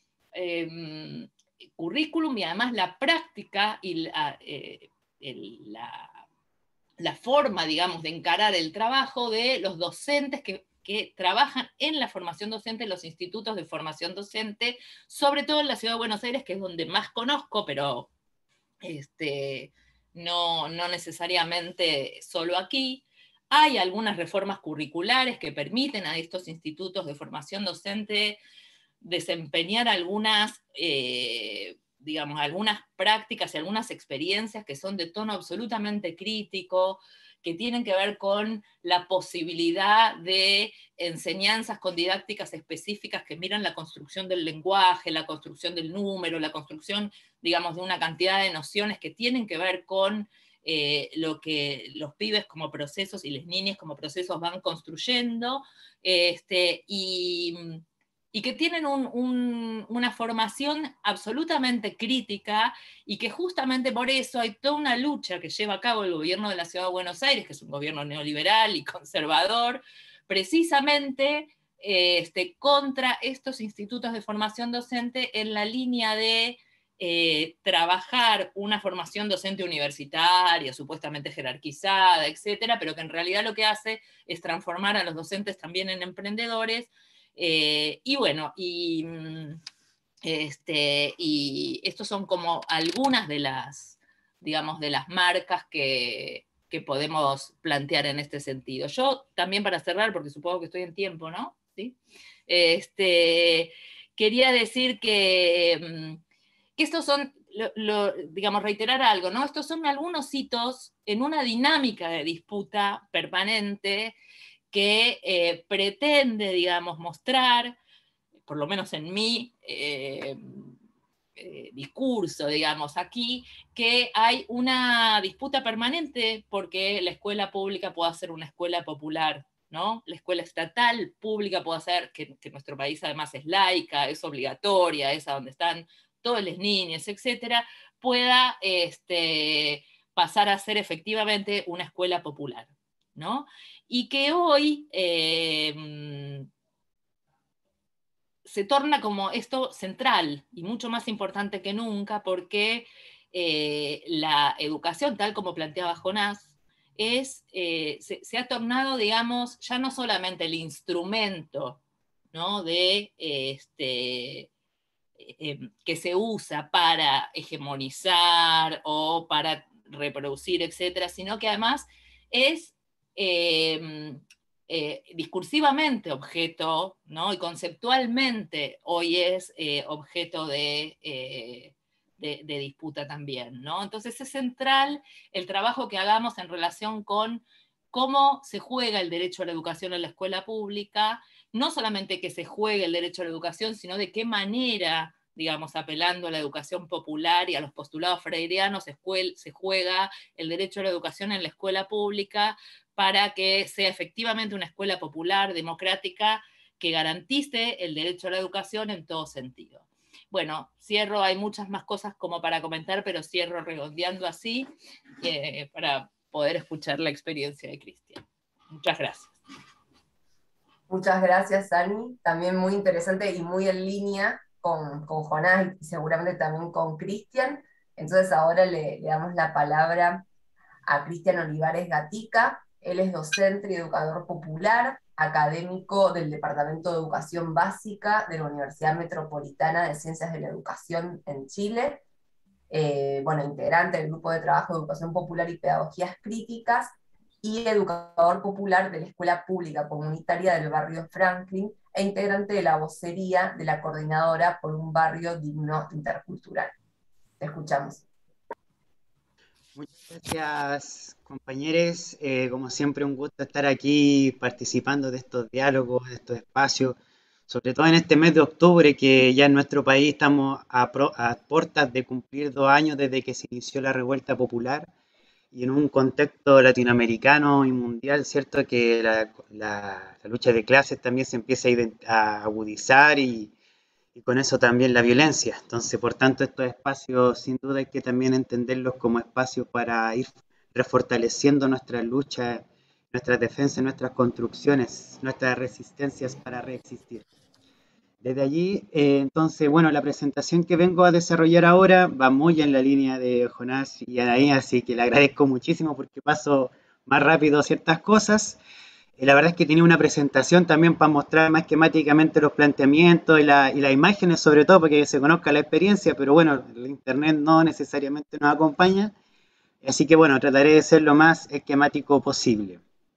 currículum y además la práctica y la forma, digamos, de encarar el trabajo de los docentes que trabajan en la formación docente en los institutos de formación docente, sobre todo en la ciudad de Buenos Aires, que es donde más conozco, pero no necesariamente solo aquí. Hay algunas reformas curriculares que permiten a estos institutos de formación docente desempeñar algunas, digamos, algunas prácticas y algunas experiencias que son de tono absolutamente crítico, que tienen que ver con la posibilidad de enseñanzas con didácticas específicas que miran la construcción del lenguaje, la construcción del número, la construcción, digamos, de una cantidad de nociones que tienen que ver con lo que los pibes como procesos y las niñas como procesos van construyendo, y que tienen una formación absolutamente crítica y que justamente por eso hay toda una lucha que lleva a cabo el gobierno de la Ciudad de Buenos Aires, que es un gobierno neoliberal y conservador, precisamente contra estos institutos de formación docente en la línea de trabajar una formación docente universitaria, supuestamente jerarquizada, etcétera, pero que en realidad lo que hace es transformar a los docentes también en emprendedores. Y bueno, y estos son como algunas de las, digamos, de las marcas que podemos plantear en este sentido. Yo también, para cerrar, porque supongo que estoy en tiempo, ¿no? ¿Sí? Quería decir que estos son, digamos, reiterar algo, ¿no? Estos son algunos hitos en una dinámica de disputa permanente que pretende, digamos, mostrar, por lo menos en mi discurso, digamos, aquí, que hay una disputa permanente porque la escuela pública pueda ser una escuela popular, ¿no? La escuela estatal pública puede ser, que nuestro país además es laica, es obligatoria, es a donde están todos los niños, etcétera, pueda pasar a ser efectivamente una escuela popular, ¿no? Y que hoy se torna como esto central y mucho más importante que nunca porque la educación, tal como planteaba Jonás, se ha tornado, digamos, ya no solamente el instrumento, ¿no?, que se usa para hegemonizar o para reproducir, etcétera, sino que además es discursivamente objeto, ¿no?, y conceptualmente hoy es objeto de disputa también, ¿no? Entonces es central el trabajo que hagamos en relación con cómo se juega el derecho a la educación en la escuela pública, no solamente que se juegue el derecho a la educación, sino de qué manera, digamos, apelando a la educación popular y a los postulados freirianos, se juega el derecho a la educación en la escuela pública para que sea efectivamente una escuela popular, democrática, que garantice el derecho a la educación en todo sentido. Bueno, cierro, hay muchas más cosas como para comentar, pero cierro redondeando así para poder escuchar la experiencia de Cristian. Muchas gracias. Muchas gracias, Ani. También muy interesante y muy en línea con Jonás y seguramente también con Cristian. Entonces ahora le damos la palabra a Cristian Olivares Gatica. Él es docente y educador popular, académico del Departamento de Educación Básica de la Universidad Metropolitana de Ciencias de la Educación en Chile. Bueno, integrante del Grupo de Trabajo de Educación Popular y Pedagogías Críticas, y educador popular de la Escuela Pública Comunitaria del barrio Franklin, e integrante de la vocería de la Coordinadora por un Barrio Digno Intercultural. Te escuchamos. Muchas gracias, compañeros. Como siempre, un gusto estar aquí participando de estos diálogos, de estos espacios, sobre todo en este mes de octubre, que ya en nuestro país estamos a puertas de cumplir 2 años desde que se inició la revuelta popular, y en un contexto latinoamericano y mundial, ¿cierto?, que la lucha de clases también se empieza a agudizar y con eso también la violencia. Entonces, por tanto, estos espacios sin duda hay que también entenderlos como espacios para ir refortaleciendo nuestra lucha, nuestras defensas, nuestras construcciones, nuestras resistencias para reexistir. Desde allí, entonces, bueno, la presentación que vengo a desarrollar ahora va muy en la línea de Jonás y Anaí, así que le agradezco muchísimo porque paso más rápido ciertas cosas. La verdad es que tiene una presentación también para mostrar más esquemáticamente los planteamientos y las imágenes, sobre todo porque se conozca la experiencia, pero bueno, el internet no necesariamente nos acompaña, así que bueno, trataré de ser lo más esquemático posible.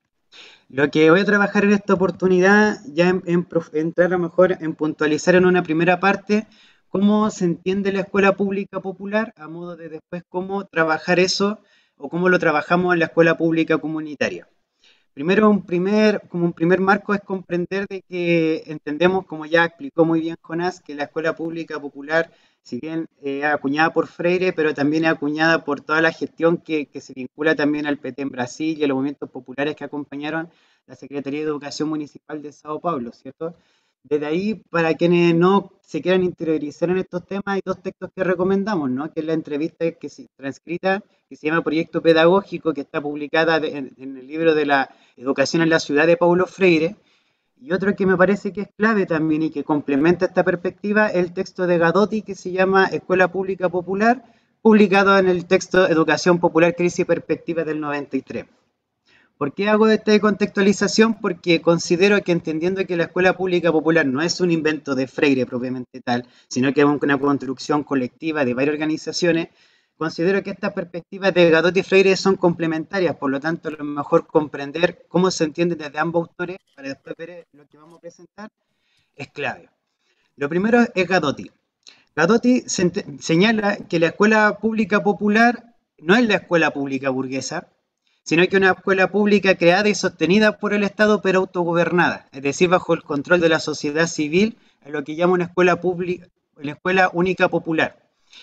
Lo que voy a trabajar en esta oportunidad, ya entrar a lo mejor en puntualizar en una primera parte cómo se entiende la escuela pública popular, a modo de después cómo trabajar eso o cómo lo trabajamos en la escuela pública comunitaria. Primero, como un primer marco es comprender de que entendemos, como ya explicó muy bien Jonás, que la escuela pública popular, si bien es acuñada por Freire, pero también es acuñada por toda la gestión que se vincula también al PT en Brasil y a los movimientos populares que acompañaron la Secretaría de Educación Municipal de Sao Paulo, ¿cierto? Desde ahí, para quienes no se quieran interiorizar en estos temas, hay 2 textos que recomendamos, ¿no? Que es la entrevista que se transcrita, que se llama Proyecto Pedagógico, que está publicada en el libro de la Educación en la Ciudad de Paulo Freire, y otro que me parece que es clave también y que complementa esta perspectiva, el texto de Gadotti, que se llama Escuela Pública Popular, publicado en el texto Educación Popular, Crisis y Perspectiva del 93. ¿Por qué hago esta contextualización? Porque considero que, entendiendo que la escuela pública popular no es un invento de Freire propiamente tal, sino que es una construcción colectiva de varias organizaciones, considero que estas perspectivas de Gadotti y Freire son complementarias, por lo tanto, a lo mejor comprender cómo se entiende desde ambos autores, para después ver lo que vamos a presentar, es clave. Lo primero es Gadotti. Gadotti señala que la escuela pública popular no es la escuela pública burguesa, sino que una escuela pública creada y sostenida por el Estado, pero autogobernada, es decir, bajo el control de la sociedad civil, en lo que llama una escuela pública, la escuela única popular.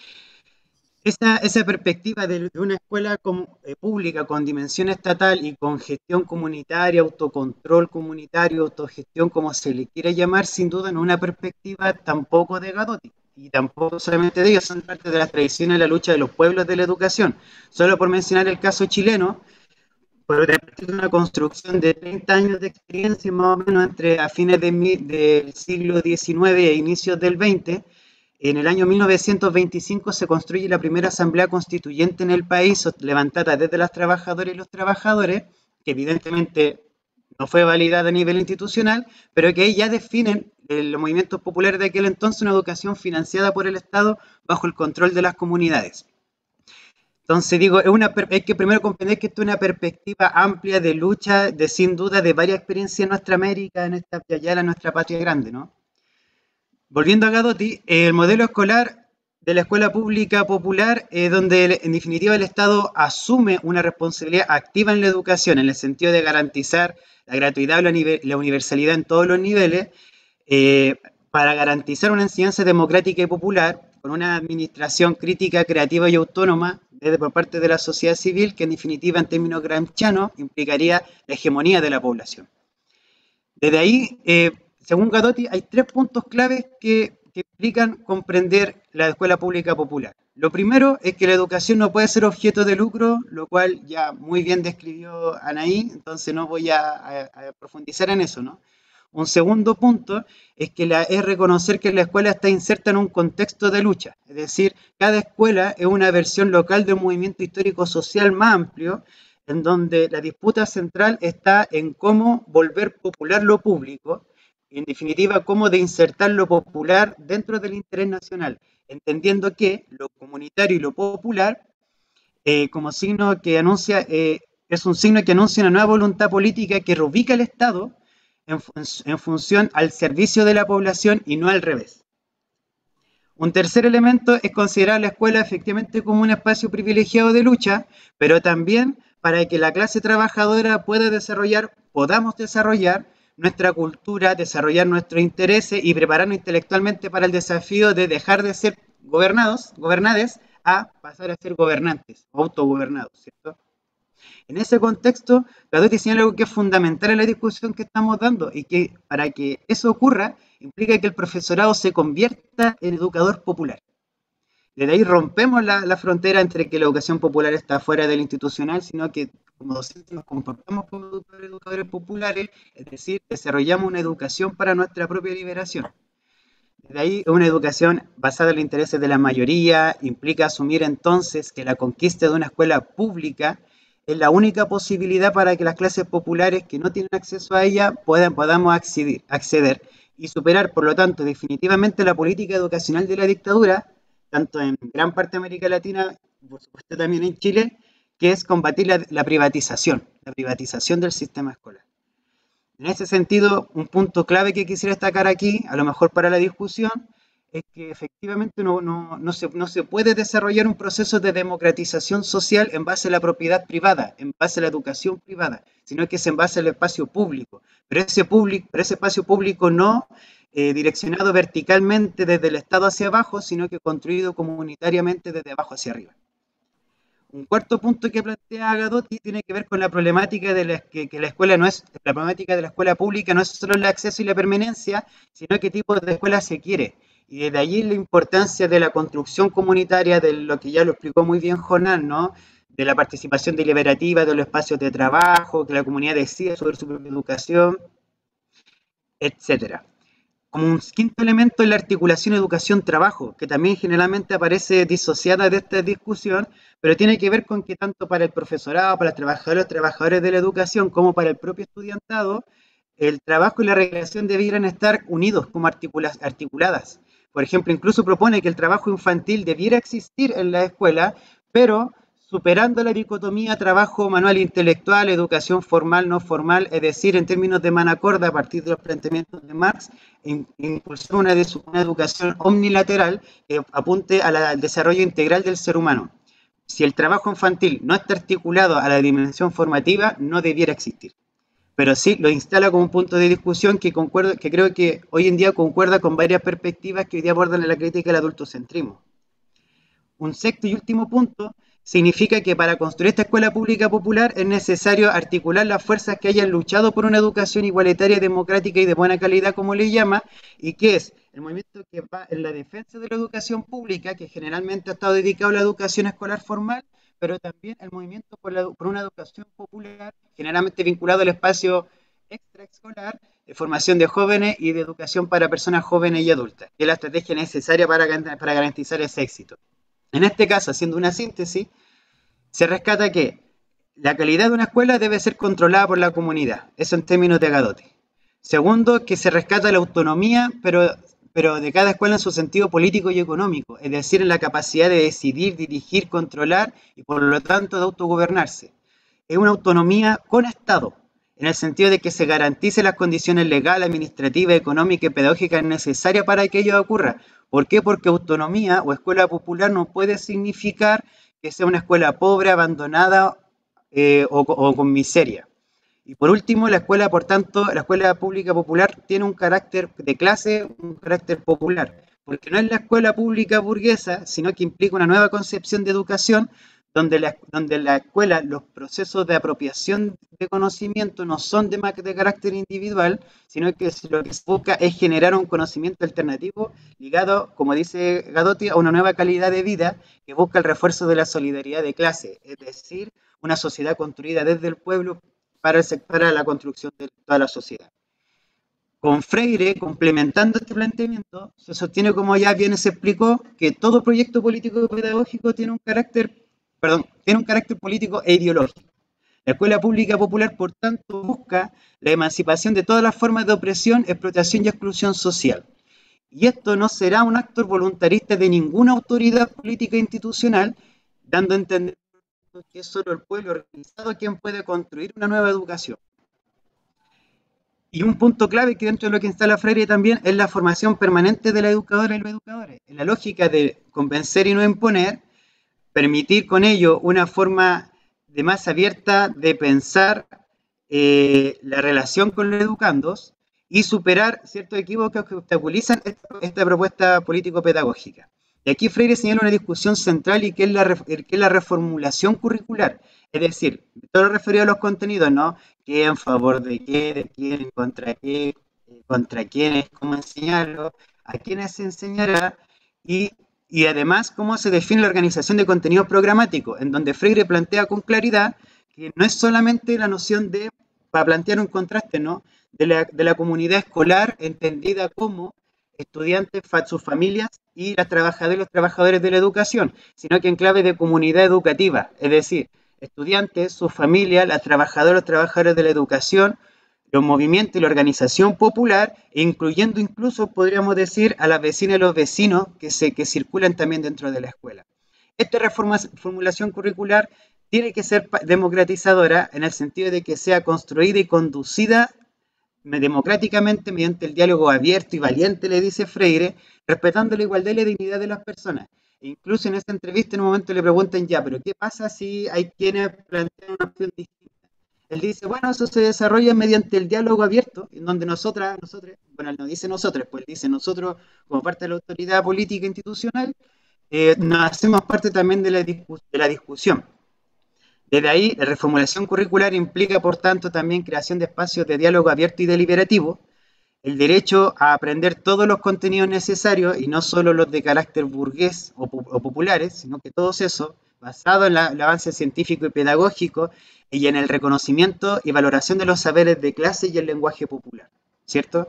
Esa perspectiva de una escuela pública con dimensión estatal y con gestión comunitaria, autocontrol comunitario, autogestión, como se le quiera llamar, sin duda no es una perspectiva tampoco de Gadotti, y tampoco solamente de ellos, son parte de las tradiciones de la lucha de los pueblos de la educación. Solo por mencionar el caso chileno, por partir de una construcción de 30 años de experiencia, más o menos a fines del siglo XIX e inicios del XX, En el año 1925 se construye la primera asamblea constituyente en el país, levantada desde las trabajadoras y los trabajadores, que evidentemente no fue validada a nivel institucional, pero que ahí ya definen los movimientos populares de aquel entonces una educación financiada por el Estado bajo el control de las comunidades. Entonces digo, hay que primero comprender que esto es una perspectiva amplia de lucha, de sin duda, de varias experiencias en nuestra América, en esta en nuestra patria grande, ¿no? Volviendo a Gadotti, el modelo escolar de la escuela pública popular, donde en definitiva el Estado asume una responsabilidad activa en la educación, en el sentido de garantizar la gratuidad o la universalidad en todos los niveles, para garantizar una enseñanza democrática y popular, con una administración crítica, creativa y autónoma por parte de la sociedad civil, que en definitiva, en términos gramscianos, implicaría la hegemonía de la población. Desde ahí, según Gadotti, hay 3 puntos claves que implican comprender la escuela pública popular. Lo primero es que la educación no puede ser objeto de lucro, lo cual ya muy bien describió Anaí, entonces no voy a profundizar en eso, ¿no? Un segundo punto es reconocer que la escuela está inserta en un contexto de lucha, es decir, cada escuela es una versión local de un movimiento histórico-social más amplio, en donde la disputa central está en cómo volver popular lo público, y en definitiva, cómo de insertar lo popular dentro del interés nacional, entendiendo que lo comunitario y lo popular, como signo que anuncia, es un signo que anuncia una nueva voluntad política que reubica al Estado en función al servicio de la población y no al revés. Un tercer elemento es considerar la escuela efectivamente como un espacio privilegiado de lucha, pero también para que la clase trabajadora podamos desarrollar nuestra cultura, desarrollar nuestros intereses y prepararnos intelectualmente para el desafío de dejar de ser gobernades, a pasar a ser gobernantes, autogobernados, ¿cierto? En ese contexto, Gadotti señala algo que es fundamental en la discusión que estamos dando y que para que eso ocurra implica que el profesorado se convierta en educador popular. Desde ahí rompemos la frontera entre que la educación popular está fuera del institucional, sino que como docentes nos comportamos como educadores populares, es decir, desarrollamos una educación para nuestra propia liberación. Desde ahí, una educación basada en los intereses de la mayoría implica asumir entonces que la conquista de una escuela pública es la única posibilidad para que las clases populares que no tienen acceso a ella podamos acceder y superar, por lo tanto, definitivamente la política educacional de la dictadura, tanto en gran parte de América Latina, por supuesto también en Chile, que es combatir la privatización del sistema escolar. En ese sentido, un punto clave que quisiera destacar aquí, a lo mejor para la discusión, es que efectivamente no se puede desarrollar un proceso de democratización social en base a la propiedad privada, en base a la educación privada, sino que es en base al espacio público. Pero ese espacio público no direccionado verticalmente desde el Estado hacia abajo, sino que construido comunitariamente desde abajo hacia arriba. Un cuarto punto que plantea Gadotti tiene que ver con la problemática de que la escuela la problemática de la escuela pública no es solo el acceso y la permanencia, sino qué tipo de escuela se quiere. Y desde allí la importancia de la construcción comunitaria, de lo que ya lo explicó muy bien Jonás, ¿no? De la participación deliberativa, de los espacios de trabajo, que la comunidad decida sobre su propia educación, etcétera. Como un quinto elemento es la articulación educación-trabajo, que también generalmente aparece disociada de esta discusión, pero tiene que ver con que tanto para el profesorado, para los trabajadores de la educación, como para el propio estudiantado, el trabajo y la recreación debieran estar unidos como articuladas. Por ejemplo, incluso propone que el trabajo infantil debiera existir en la escuela, pero superando la dicotomía trabajo manual intelectual, educación formal, no formal, es decir, en términos de Manacorda, a partir de los planteamientos de Marx, impulsar una educación omnilateral que apunte al desarrollo integral del ser humano. Si el trabajo infantil no está articulado a la dimensión formativa, no debiera existir. Pero sí lo instala como un punto de discusión que creo que hoy en día concuerda con varias perspectivas que hoy día abordan la crítica del adultocentrismo. Un sexto y último punto significa que para construir esta escuela pública popular es necesario articular las fuerzas que hayan luchado por una educación igualitaria, democrática y de buena calidad, como le llama, y que es el movimiento que va en la defensa de la educación pública, que generalmente ha estado dedicado a la educación escolar formal, pero también el movimiento por una educación popular, generalmente vinculado al espacio extraescolar, de formación de jóvenes y de educación para personas jóvenes y adultas, que es la estrategia necesaria para garantizar ese éxito. En este caso, haciendo una síntesis, se rescata que la calidad de una escuela debe ser controlada por la comunidad, eso en términos de Gadotti. Segundo, que se rescata la autonomía, pero de cada escuela en su sentido político y económico, es decir, en la capacidad de decidir, dirigir, controlar y por lo tanto de autogobernarse. Es una autonomía con Estado, en el sentido de que se garanticen las condiciones legales, administrativas, económicas y pedagógicas necesarias para que ello ocurra. ¿Por qué? Porque autonomía o escuela popular no puede significar que sea una escuela pobre, abandonada o con miseria. Y por último, la escuela, por tanto, la escuela pública popular tiene un carácter de clase, un carácter popular, porque no es la escuela pública burguesa, sino que implica una nueva concepción de educación donde la escuela, los procesos de apropiación de conocimiento no son de carácter individual, sino que lo que se busca es generar un conocimiento alternativo ligado, como dice Gadotti, a una nueva calidad de vida que busca el refuerzo de la solidaridad de clase, es decir, una sociedad construida desde el pueblo para la construcción de toda la sociedad. Con Freire, complementando este planteamiento, se sostiene, como ya bien se explicó, que todo proyecto político pedagógico tiene un carácter político e ideológico. La escuela pública popular, por tanto, busca la emancipación de todas las formas de opresión, explotación y exclusión social. Y esto no será un acto voluntarista de ninguna autoridad política institucional, dando a entender que es solo el pueblo organizado quien puede construir una nueva educación. Y un punto clave que dentro de lo que instala Freire también es la formación permanente de la educadora y los educadores. En la lógica de convencer y no imponer, permitir con ello una forma de más abierta de pensar la relación con los educandos y superar ciertos equívocos que obstaculizan esta propuesta político-pedagógica. Y aquí Freire señala una discusión central y que es la reformulación curricular, es decir, todo lo referido a los contenidos, ¿no? ¿Qué en favor de qué, de quién, contra quiénes, cómo enseñarlo, a quiénes se enseñará y además cómo se define la organización de contenidos programáticos, en donde Freire plantea con claridad que no es solamente la noción de, para plantear un contraste, ¿no? de la comunidad escolar entendida como estudiantes, sus familias y las trabajadoras y los trabajadores de la educación, sino que en clave de comunidad educativa, es decir, estudiantes, sus familias, las trabajadoras y los trabajadores de la educación, los movimientos y la organización popular, incluyendo incluso, podríamos decir, a las vecinas y los vecinos que circulan también dentro de la escuela. Esta reformulación curricular tiene que ser democratizadora en el sentido de que sea construida y conducida democráticamente mediante el diálogo abierto y valiente, le dice Freire, respetando la igualdad y la dignidad de las personas. E incluso en esta entrevista en un momento le preguntan ya, pero ¿qué pasa si hay quienes plantean una opción distinta? Él dice, bueno, eso se desarrolla mediante el diálogo abierto, en donde nosotros, bueno, él no dice nosotros, pues él dice nosotros, como parte de la autoridad política institucional, nos hacemos parte también de la discusión. Desde ahí, la reformulación curricular implica, por tanto, también creación de espacios de diálogo abierto y deliberativo, el derecho a aprender todos los contenidos necesarios y no solo los de carácter burgués o populares, sino que todos esos, basado en el avance científico y pedagógico y en el reconocimiento y valoración de los saberes de clase y el lenguaje popular, ¿cierto?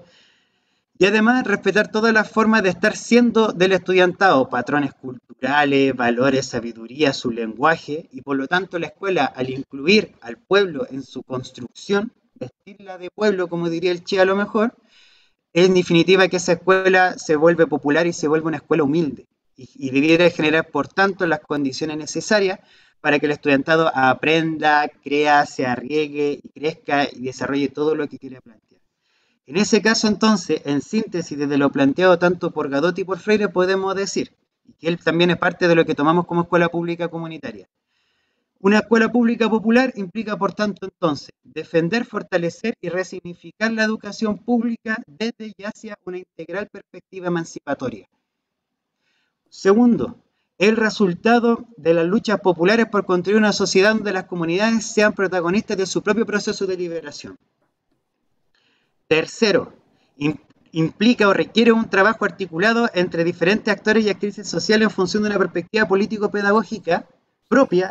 Y además respetar todas las formas de estar siendo del estudiantado, patrones culturales, valores, sabiduría, su lenguaje, y por lo tanto la escuela, al incluir al pueblo en su construcción, vestirla de pueblo, como diría el Che a lo mejor, es en definitiva que esa escuela se vuelve popular y se vuelve una escuela humilde, y debiera generar, por tanto, las condiciones necesarias para que el estudiantado aprenda, crea, se arriesgue, y crezca y desarrolle todo lo que quiere plantear. En ese caso, entonces, en síntesis, desde lo planteado tanto por Gadotti y por Freire, podemos decir que él también es parte de lo que tomamos como escuela pública comunitaria. Una escuela pública popular implica, por tanto, entonces, defender, fortalecer y resignificar la educación pública desde y hacia una integral perspectiva emancipatoria. Segundo, el resultado de las luchas populares por construir una sociedad donde las comunidades sean protagonistas de su propio proceso de liberación. Tercero, implica o requiere un trabajo articulado entre diferentes actores y actrices sociales en función de una perspectiva político-pedagógica propia,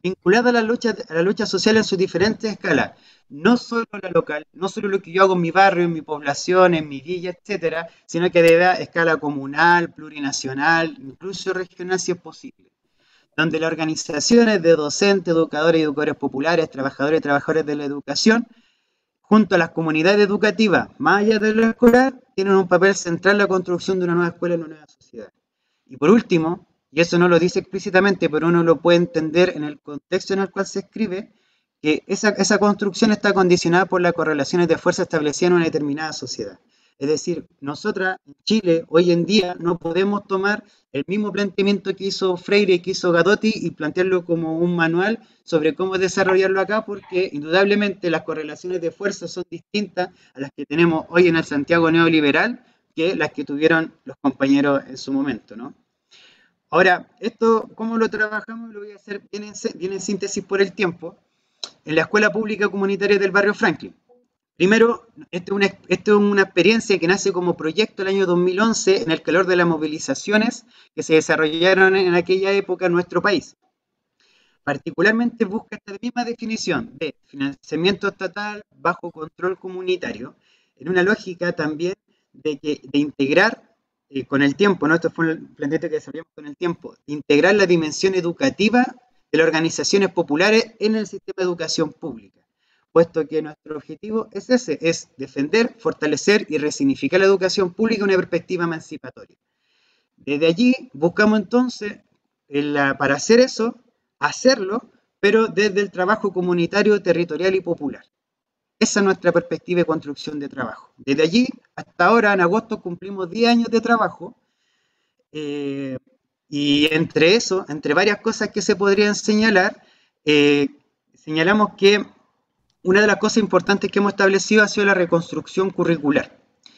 vinculada a la lucha social en sus diferentes escalas, no solo la local, no solo lo que yo hago en mi barrio, en mi población, en mi villa, etcétera, sino que debe a escala comunal, plurinacional, incluso regional si es posible, donde las organizaciones de docentes, educadores y educadores populares, trabajadores y trabajadoras de la educación, junto a las comunidades educativas, más allá de lo escolar, tienen un papel central en la construcción de una nueva escuela y una nueva sociedad. Y por último, y eso no lo dice explícitamente, pero uno lo puede entender en el contexto en el cual se escribe, que esa construcción está condicionada por las correlaciones de fuerza establecidas en una determinada sociedad. Es decir, nosotras en Chile hoy en día no podemos tomar el mismo planteamiento que hizo Freire y que hizo Gadotti y plantearlo como un manual sobre cómo desarrollarlo acá, porque indudablemente las correlaciones de fuerza son distintas a las que tenemos hoy en el Santiago neoliberal que las que tuvieron los compañeros en su momento, ¿no? Ahora, esto, ¿cómo lo trabajamos? Lo voy a hacer bien en síntesis por el tiempo. En la Escuela Pública Comunitaria del Barrio Franklin. Primero, esto es una experiencia que nace como proyecto el año 2011 en el calor de las movilizaciones que se desarrollaron en aquella época en nuestro país. Particularmente busca esta misma definición de financiamiento estatal bajo control comunitario, en una lógica también de integrar con el tiempo, ¿no? Esto fue el planteamiento que desarrollamos con el tiempo, integrar la dimensión educativa de las organizaciones populares en el sistema de educación pública, puesto que nuestro objetivo es ese, es defender, fortalecer y resignificar la educación pública en una perspectiva emancipatoria. Desde allí buscamos entonces, para hacer eso, hacerlo, pero desde el trabajo comunitario, territorial y popular. Esa es nuestra perspectiva de construcción de trabajo. Desde allí hasta ahora, en agosto, cumplimos 10 años de trabajo, y entre eso, entre varias cosas que se podrían señalar, señalamos que una de las cosas importantes que hemos establecido ha sido la reconstrucción curricular.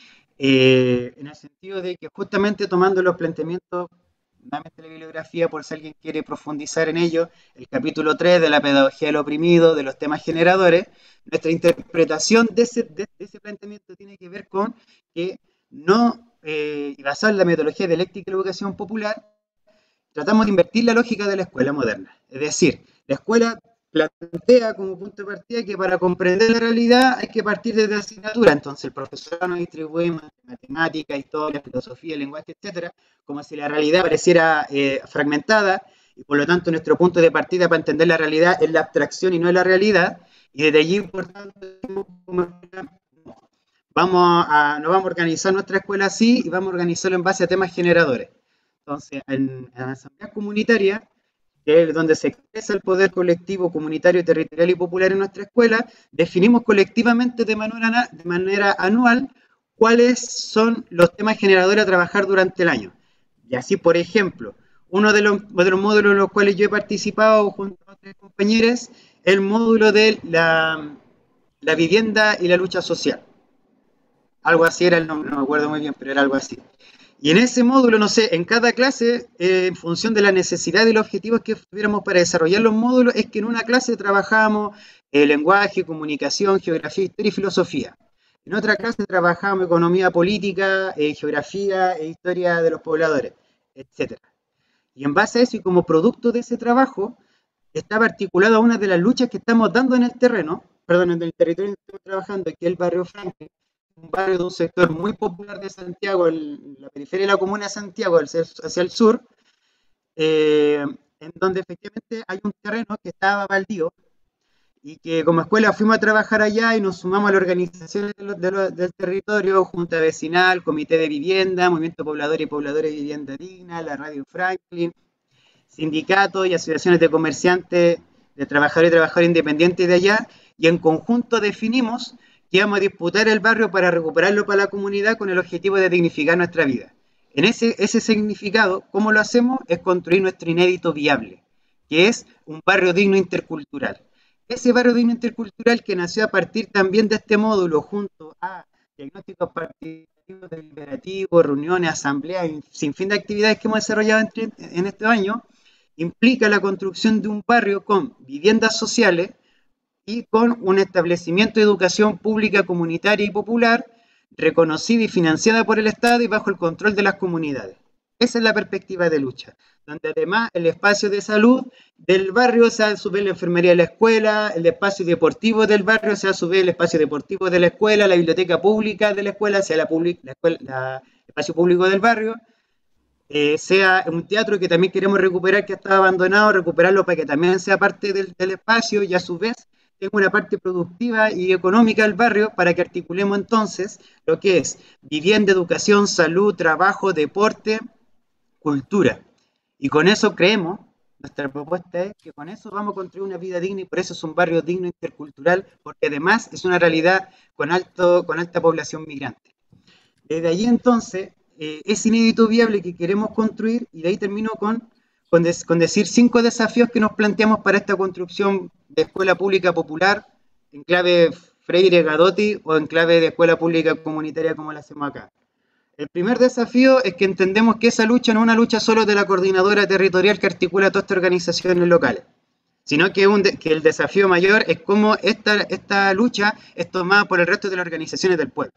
En el sentido de que justamente tomando los planteamientos, nuevamente la bibliografía por si alguien quiere profundizar en ello, el capítulo 3 de la pedagogía del oprimido, de los temas generadores, nuestra interpretación de ese planteamiento tiene que ver con que y basado en la metodología dialéctica de la educación popular, tratamos de invertir la lógica de la escuela moderna. Es decir, la escuela plantea como punto de partida que para comprender la realidad hay que partir desde la asignatura. Entonces el profesor nos distribuye matemática, historia, filosofía, lenguaje, etcétera, como si la realidad pareciera fragmentada, y por lo tanto nuestro punto de partida para entender la realidad es la abstracción y no es la realidad, y desde allí, por tanto, nos vamos a organizar nuestra escuela así y vamos a organizarlo en base a temas generadores. Entonces, en la asamblea comunitaria, que es donde se expresa el poder colectivo, comunitario, territorial y popular en nuestra escuela, definimos colectivamente de manera anual cuáles son los temas generadores a trabajar durante el año. Y así, por ejemplo, uno de los módulos en los cuales yo he participado junto a otros compañeros, el módulo de la vivienda y la lucha social. Algo así era el nombre, no me acuerdo muy bien, pero era algo así. Y en ese módulo, no sé, en cada clase, en función de la necesidad y los objetivos que tuviéramos para desarrollar los módulos, es que en una clase trabajábamos lenguaje, comunicación, geografía, historia y filosofía. En otra clase trabajábamos economía política, geografía e historia de los pobladores, etc. Y en base a eso y como producto de ese trabajo, está articulada una de las luchas que estamos dando en el terreno, perdón, en el territorio en el que estamos trabajando, que es el barrio Franklin, un barrio de un sector muy popular de Santiago, en la periferia de la comuna de Santiago, hacia el sur, en donde efectivamente hay un terreno que estaba baldío y que como escuela fuimos a trabajar allá y nos sumamos a la organización del territorio, Junta Vecinal, Comité de Vivienda, Movimiento Poblador y Pobladores de Vivienda Digna, la Radio Franklin, sindicatos y asociaciones de comerciantes, de trabajadores y trabajadoras independientes de allá, y en conjunto definimos que íbamos a disputar el barrio para recuperarlo para la comunidad con el objetivo de dignificar nuestra vida. En ese significado, ¿cómo lo hacemos? Es construir nuestro inédito viable, que es un barrio digno intercultural. Ese barrio digno intercultural que nació a partir también de este módulo, junto a diagnósticos participativos, deliberativos, reuniones, asambleas, sin fin de actividades que hemos desarrollado en este año, implica la construcción de un barrio con viviendas sociales y con un establecimiento de educación pública, comunitaria y popular, reconocida y financiada por el Estado y bajo el control de las comunidades. Esa es la perspectiva de lucha, donde además el espacio de salud del barrio sea a su vez la enfermería de la escuela, el espacio deportivo del barrio sea a su vez el espacio deportivo de la escuela, la biblioteca pública de la escuela sea el espacio público del barrio, sea un teatro que también queremos recuperar, que estaba abandonado, recuperarlo para que también sea parte del espacio y a su vez tenga una parte productiva y económica del barrio para que articulemos entonces lo que es vivienda, educación, salud, trabajo, deporte, cultura. Y con eso creemos, nuestra propuesta es que con eso vamos a construir una vida digna y por eso es un barrio digno intercultural, porque además es una realidad con alta población migrante. Desde allí entonces es inédito viable que queremos construir y de ahí termino con decir 5 desafíos que nos planteamos para esta construcción de escuela pública popular en clave Freire Gadotti o en clave de escuela pública comunitaria como la hacemos acá. El primer desafío es que entendemos que esa lucha no es una lucha solo de la coordinadora territorial que articula todas estas organizaciones locales, sino que el desafío mayor es cómo esta lucha es tomada por el resto de las organizaciones del pueblo.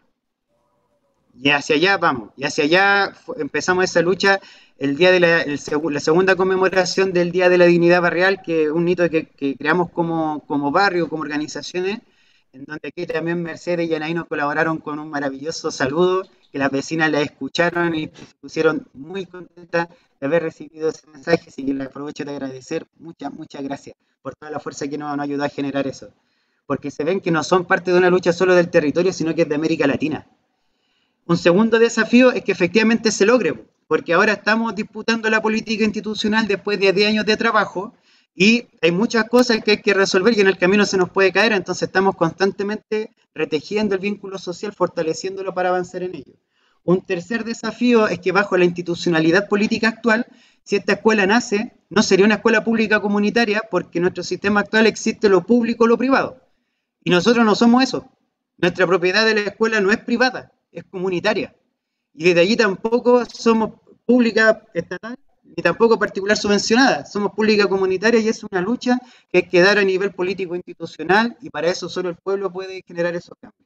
Y hacia allá vamos, y hacia allá empezamos esa lucha el día de la segunda conmemoración del Día de la Dignidad Barrial, que es un hito que creamos como barrio, como organizaciones, en donde aquí también Mercedes y Anaí nos colaboraron con un maravilloso saludo, que las vecinas la escucharon y se pusieron muy contentas de haber recibido ese mensaje, así que les aprovecho de agradecer, muchas gracias por toda la fuerza que nos ayudó a generar eso, porque se ven que no son parte de una lucha solo del territorio, sino que es de América Latina. Un segundo desafío es que efectivamente se logre, porque ahora estamos disputando la política institucional después de 10 años de trabajo y hay muchas cosas que hay que resolver y en el camino se nos puede caer, entonces estamos constantemente retejiendo el vínculo social, fortaleciéndolo para avanzar en ello. Un tercer desafío es que bajo la institucionalidad política actual, si esta escuela nace, no sería una escuela pública comunitaria porque en nuestro sistema actual existe lo público o lo privado. Y nosotros no somos eso. Nuestra propiedad de la escuela no es privada, es comunitaria. Y desde allí tampoco somos pública estatal, ni tampoco particular subvencionada. Somos pública comunitaria y es una lucha que hay que dar a nivel político institucional y para eso solo el pueblo puede generar esos cambios.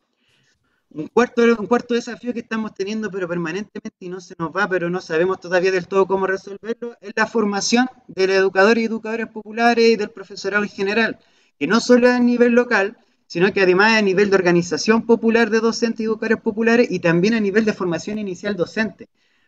Un cuarto desafío que estamos teniendo pero permanentemente y no se nos va, pero no sabemos todavía del todo cómo resolverlo, es la formación de los educadores y educadoras populares y del profesorado en general, que no solo a nivel local, sino que además a nivel de organización popular de docentes y educadores populares y también a nivel de formación inicial docente.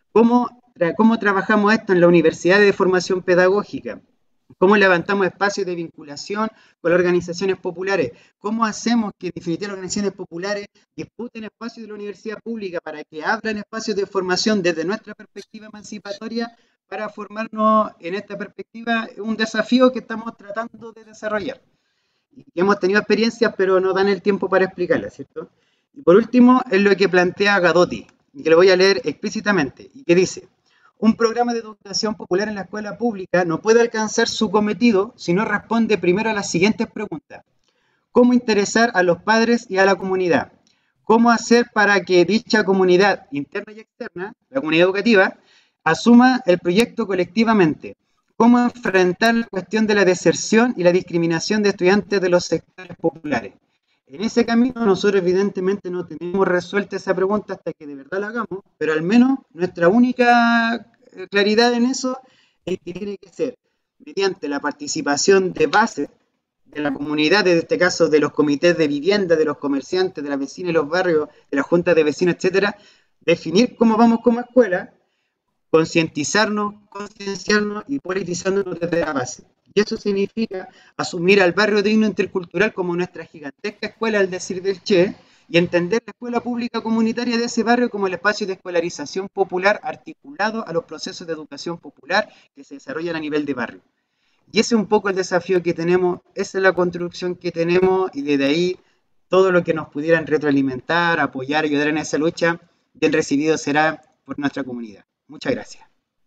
¿Cómo trabajamos esto en la Universidad de Formación Pedagógica? ¿Cómo levantamos espacios de vinculación con las organizaciones populares? ¿Cómo hacemos que en definitiva las organizaciones populares disputen espacios de la universidad pública para que abran espacios de formación desde nuestra perspectiva emancipatoria para formarnos en esta perspectiva? Un desafío que estamos tratando de desarrollar. Y hemos tenido experiencias, pero no dan el tiempo para explicarlas, ¿cierto? Y por último, es lo que plantea Gadotti, y que lo voy a leer explícitamente, y que dice: un programa de educación popular en la escuela pública no puede alcanzar su cometido si no responde primero a las siguientes preguntas. ¿Cómo interesar a los padres y a la comunidad? ¿Cómo hacer para que dicha comunidad interna y externa, la comunidad educativa, asuma el proyecto colectivamente? ¿Cómo enfrentar la cuestión de la deserción y la discriminación de estudiantes de los sectores populares? En ese camino nosotros evidentemente no tenemos resuelta esa pregunta hasta que de verdad la hagamos, pero al menos nuestra única claridad en eso es que tiene que ser mediante la participación de base de la comunidad, en este caso de los comités de vivienda, de los comerciantes, de las vecinas y los barrios, de las juntas de vecinos, etcétera, definir cómo vamos como escuela, concientizarnos, concienciarnos y politizarnos desde la base. Y eso significa asumir al barrio digno intercultural como nuestra gigantesca escuela, al decir del Che, y entender la escuela pública comunitaria de ese barrio como el espacio de escolarización popular articulado a los procesos de educación popular que se desarrollan a nivel de barrio. Y ese es un poco el desafío que tenemos, esa es la construcción que tenemos y desde ahí todo lo que nos pudieran retroalimentar, apoyar, ayudar en esa lucha, bien recibido será por nuestra comunidad. Muchas gracias.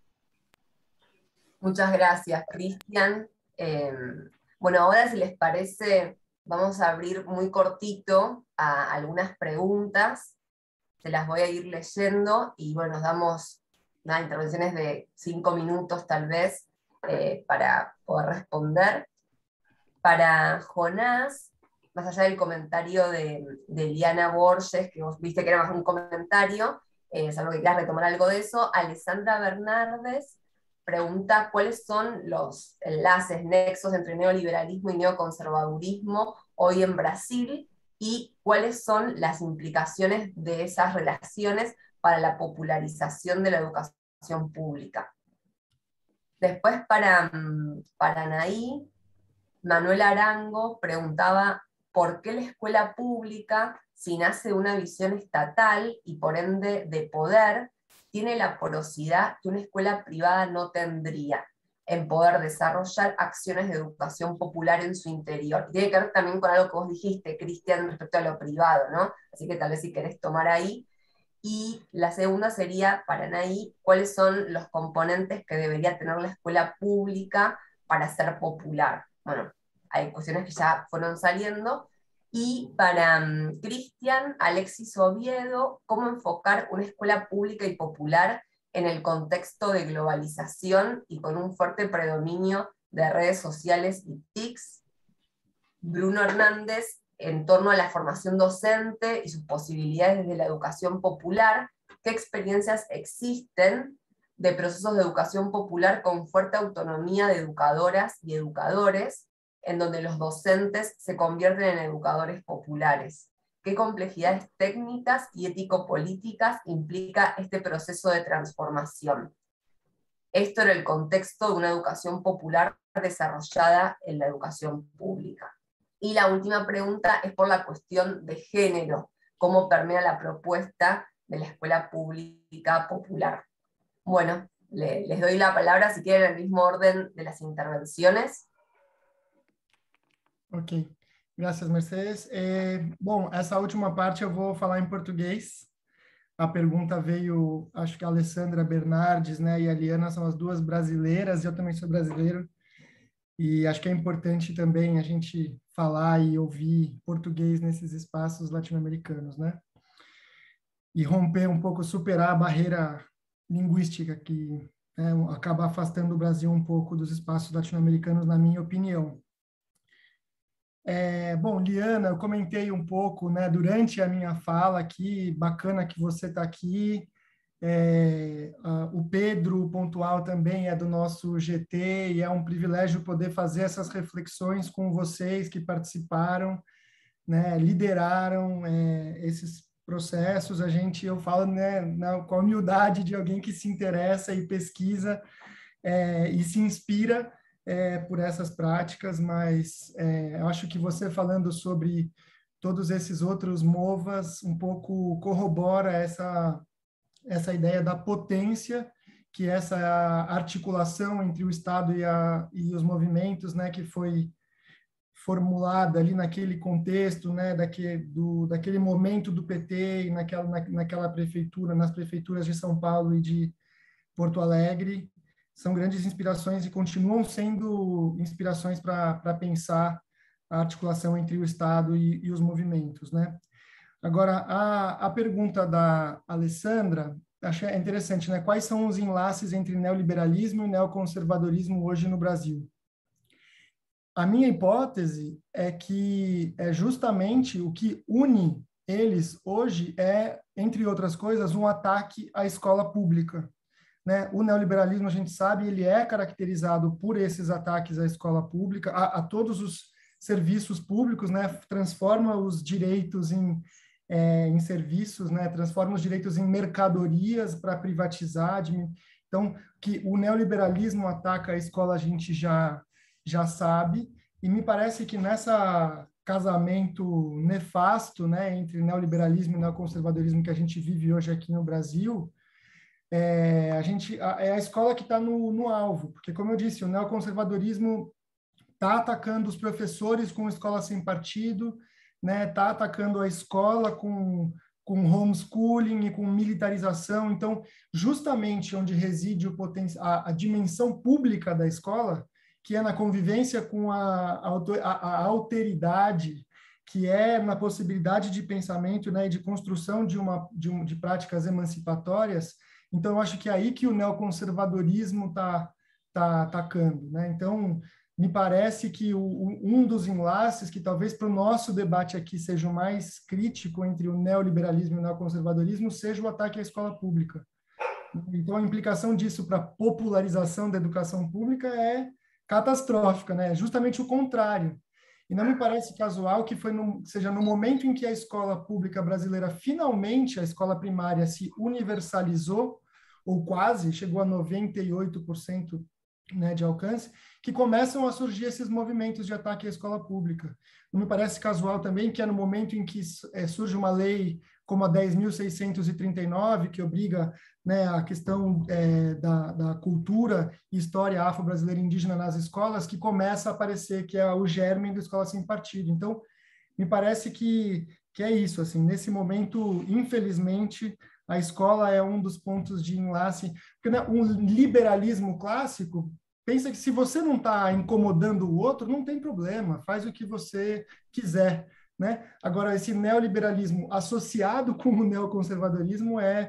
Muchas gracias, Cristian. Bueno, ahora si les parece, vamos a abrir muy cortito a algunas preguntas. Se las voy a ir leyendo y bueno, nos damos intervenciones de 5 minutos tal vez para poder responder. Para Jonás, más allá del comentario de Liana Borges, que vos viste que era más un comentario, salvo que quieras retomar algo de eso. Alessandra Bernardes pregunta cuáles son los enlaces, nexos entre neoliberalismo y neoconservadurismo hoy en Brasil y cuáles son las implicaciones de esas relaciones para la popularización de la educación pública. Después para Anaí, Manuel Arango preguntaba por qué la escuela pública, si nace de una visión estatal y por ende de poder, tiene la porosidad que una escuela privada no tendría en poder desarrollar acciones de educación popular en su interior. Y tiene que ver también con algo que vos dijiste, Cristian, respecto a lo privado, ¿no? Así que tal vez si querés tomar ahí. Y la segunda sería, para Anaí, ¿cuáles son los componentes que debería tener la escuela pública para ser popular? Bueno, hay cuestiones que ya fueron saliendo. Y para Cristian, Alexis Oviedo, ¿cómo enfocar una escuela pública y popular en el contexto de globalización y con un fuerte predominio de redes sociales y TICs? Bruno Hernández, en torno a la formación docente y sus posibilidades desde la educación popular, ¿qué experiencias existen de procesos de educación popular con fuerte autonomía de educadoras y educadores, en donde los docentes se convierten en educadores populares? ¿Qué complejidades técnicas y ético-políticas implica este proceso de transformación? Esto en el contexto de una educación popular desarrollada en la educación pública. Y la última pregunta es por la cuestión de género, cómo permea la propuesta de la escuela pública popular. Bueno, les doy la palabra si quieren en el mismo orden de las intervenciones. Ok, graças, Mercedes. Bom, essa última parte eu vou falar em português. A pergunta veio, acho que a Alessandra Bernardes, né, e a Liana são as duas brasileiras, eu também sou brasileiro, e acho que é importante também a gente falar e ouvir português nesses espaços latino-americanos, né? E romper um pouco, superar a barreira linguística que acaba afastando o Brasil um pouco dos espaços latino-americanos, na minha opinião. Bom, Liana, eu comentei um pouco, né, durante a minha fala aqui, bacana que você está aqui. O Pedro Pontual também é do nosso GT e é um privilégio poder fazer essas reflexões com vocês que participaram, né, lideraram esses processos. Eu falo, né, com a humildade de alguém que se interessa e pesquisa e se inspira por essas práticas, mas eu acho que você falando sobre todos esses outros MOVAs um pouco corrobora essa ideia da potência que essa articulação entre o Estado e os movimentos, né, que foi formulada ali naquele contexto, né, daquele momento do PT e naquela prefeitura, nas prefeituras de São Paulo e de Porto Alegre, são grandes inspirações e continuam sendo inspirações para pensar a articulação entre o Estado e os movimentos, né? Agora, a pergunta da Alessandra, achei interessante, né? Quais são os enlaces entre neoliberalismo e neoconservadorismo hoje no Brasil? A minha hipótese é que justamente o que une eles hoje entre outras coisas, um ataque à escola pública. Né? O neoliberalismo, a gente sabe, ele é caracterizado por esses ataques à escola pública, a todos os serviços públicos, né? Transforma os direitos em serviços, né? Transforma os direitos em mercadorias para privatizar. Então, que o neoliberalismo ataca a escola, a gente já sabe, e me parece que nessa casamento nefasto, né, entre neoliberalismo e neoconservadorismo que a gente vive hoje aqui no Brasil, é a escola que está no alvo, porque, como eu disse, o neoconservadorismo está atacando os professores com escola sem partido, né, está atacando a escola com homeschooling e com militarização. Então, justamente onde reside a dimensão pública da escola, que é na convivência com a alteridade, que é na possibilidade de pensamento, né, e de construção de práticas emancipatórias. Então, eu acho que é aí que o neoconservadorismo está atacando, né? Então, me parece que um dos enlaces que talvez para o nosso debate aqui seja o mais crítico entre o neoliberalismo e o neoconservadorismo seja o ataque à escola pública. Então, a implicação disso para a popularização da educação pública é catastrófica, né? É justamente o contrário. E não me parece casual que seja no momento em que a escola pública brasileira, finalmente, a escola primária se universalizou, ou quase, chegou a 98%, né, de alcance, que começam a surgir esses movimentos de ataque à escola pública. Não me parece casual também que é no momento em que surge uma lei como a 10.639, que obriga, né, a questão da cultura e história afro-brasileira indígena nas escolas, que começa a aparecer, que é o germe da escola sem partido. Então, me parece que é isso, assim, nesse momento, infelizmente, a escola é um dos pontos de enlace, porque, né, um liberalismo clássico pensa que se você não está incomodando o outro, não tem problema, faz o que você quiser, né? Agora, esse neoliberalismo associado com o neoconservadorismo é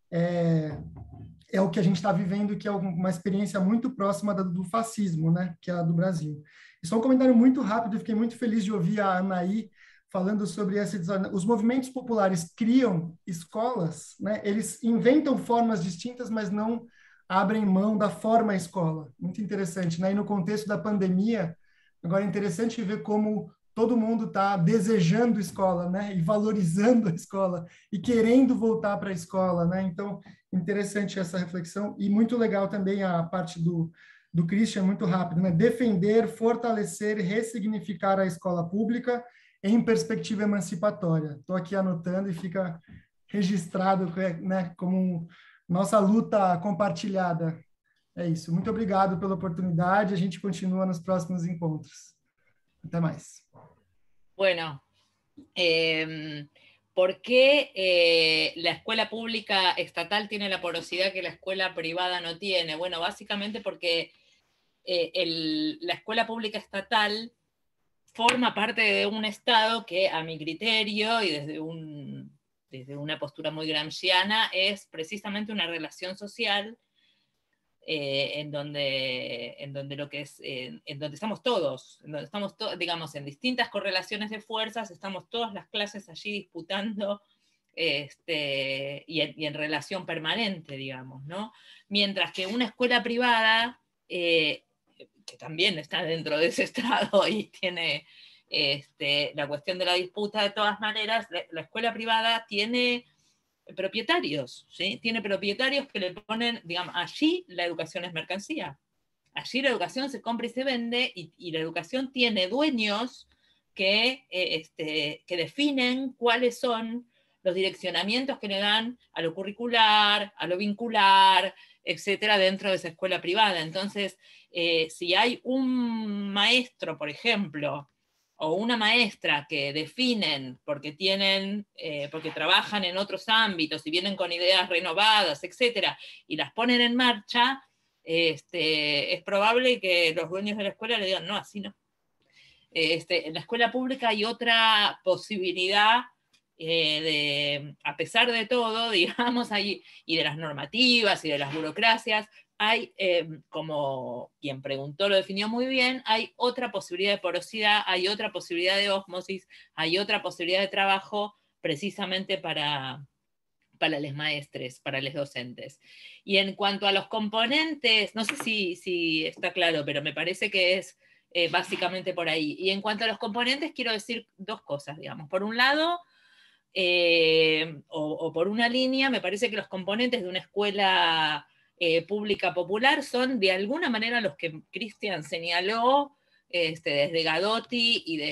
o que a gente está vivendo, que é uma experiência muito próxima do fascismo, né? Que é a do Brasil. E só um comentário muito rápido, eu fiquei muito feliz de ouvir a Anaí falando sobre os movimentos populares criam escolas, né? Eles inventam formas distintas, mas não abrem mão da forma escola. Muito interessante, né? E no contexto da pandemia, agora é interessante ver como todo mundo está desejando escola, né? E valorizando a escola e querendo voltar para a escola, né? Então, interessante essa reflexão e muito legal também a parte do Christian, muito rápido, né? Defender, fortalecer, ressignificar a escola pública em perspectiva emancipatória. Estou aqui anotando e fica registrado, né, como nossa luta compartilhada. É isso. Muito obrigado pela oportunidade. A gente continua nos próximos encontros. Até mais. Bueno, ¿por qué la escuela pública estatal tiene la porosidad que la escuela privada no tiene? Bueno, básicamente porque la escuela pública estatal forma parte de un Estado que, a mi criterio, y desde una postura muy gramsciana, es precisamente una relación social en donde lo que es, en donde estamos todos, digamos, en distintas correlaciones de fuerzas, estamos todas las clases allí disputando y en relación permanente, digamos, ¿no? Mientras que una escuela privada, que también está dentro de ese estrado y tiene la cuestión de la disputa de todas maneras, la escuela privada tiene propietarios, ¿sí? Tiene propietarios que le ponen, digamos, allí la educación es mercancía. Allí la educación se compra y se vende y la educación tiene dueños que definen cuáles son los direccionamientos que le dan a lo curricular, a lo vincular, etcétera, dentro de esa escuela privada. Entonces, si hay un maestro, por ejemplo, o una maestra que definen porque porque trabajan en otros ámbitos y vienen con ideas renovadas, etcétera, y las ponen en marcha, es probable que los dueños de la escuela le digan, no, así no. En la escuela pública hay otra posibilidad a pesar de todo, digamos, y de las normativas y de las burocracias, hay, como quien preguntó lo definió muy bien, hay otra posibilidad de porosidad, hay otra posibilidad de ósmosis, hay otra posibilidad de trabajo precisamente para les maestres, para les docentes. Y en cuanto a los componentes, no sé si está claro, pero me parece que es básicamente por ahí. Y en cuanto a los componentes, quiero decir dos cosas, digamos. Por un lado, o por una línea, me parece que los componentes de una escuela pública popular son de alguna manera los que Cristian señaló desde Gadotti y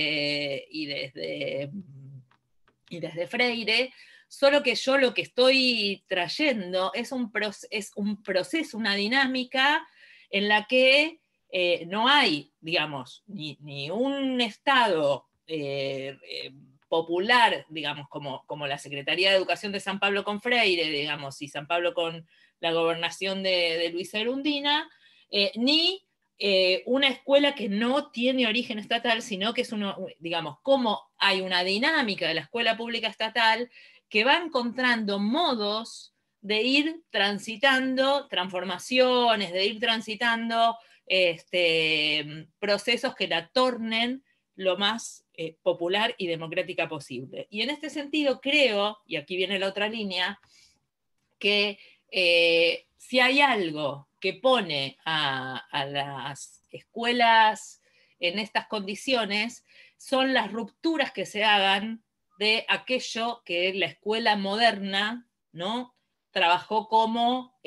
desde Freire, solo que yo lo que estoy trayendo es un proceso, una dinámica en la que no hay, digamos, ni un Estado popular, digamos, como la Secretaría de Educación de San Pablo con Freire, digamos, y San Pablo con la gobernación de Luis Erundina, ni una escuela que no tiene origen estatal, sino que es digamos, como hay una dinámica de la escuela pública estatal que va encontrando modos de ir transitando transformaciones, de ir transitando procesos que la tornen lo más popular y democrática posible. Y en este sentido creo, y aquí viene la otra línea, que si hay algo que pone a las escuelas en estas condiciones, son las rupturas que se hagan de aquello que la escuela moderna, ¿no?, trabajó como,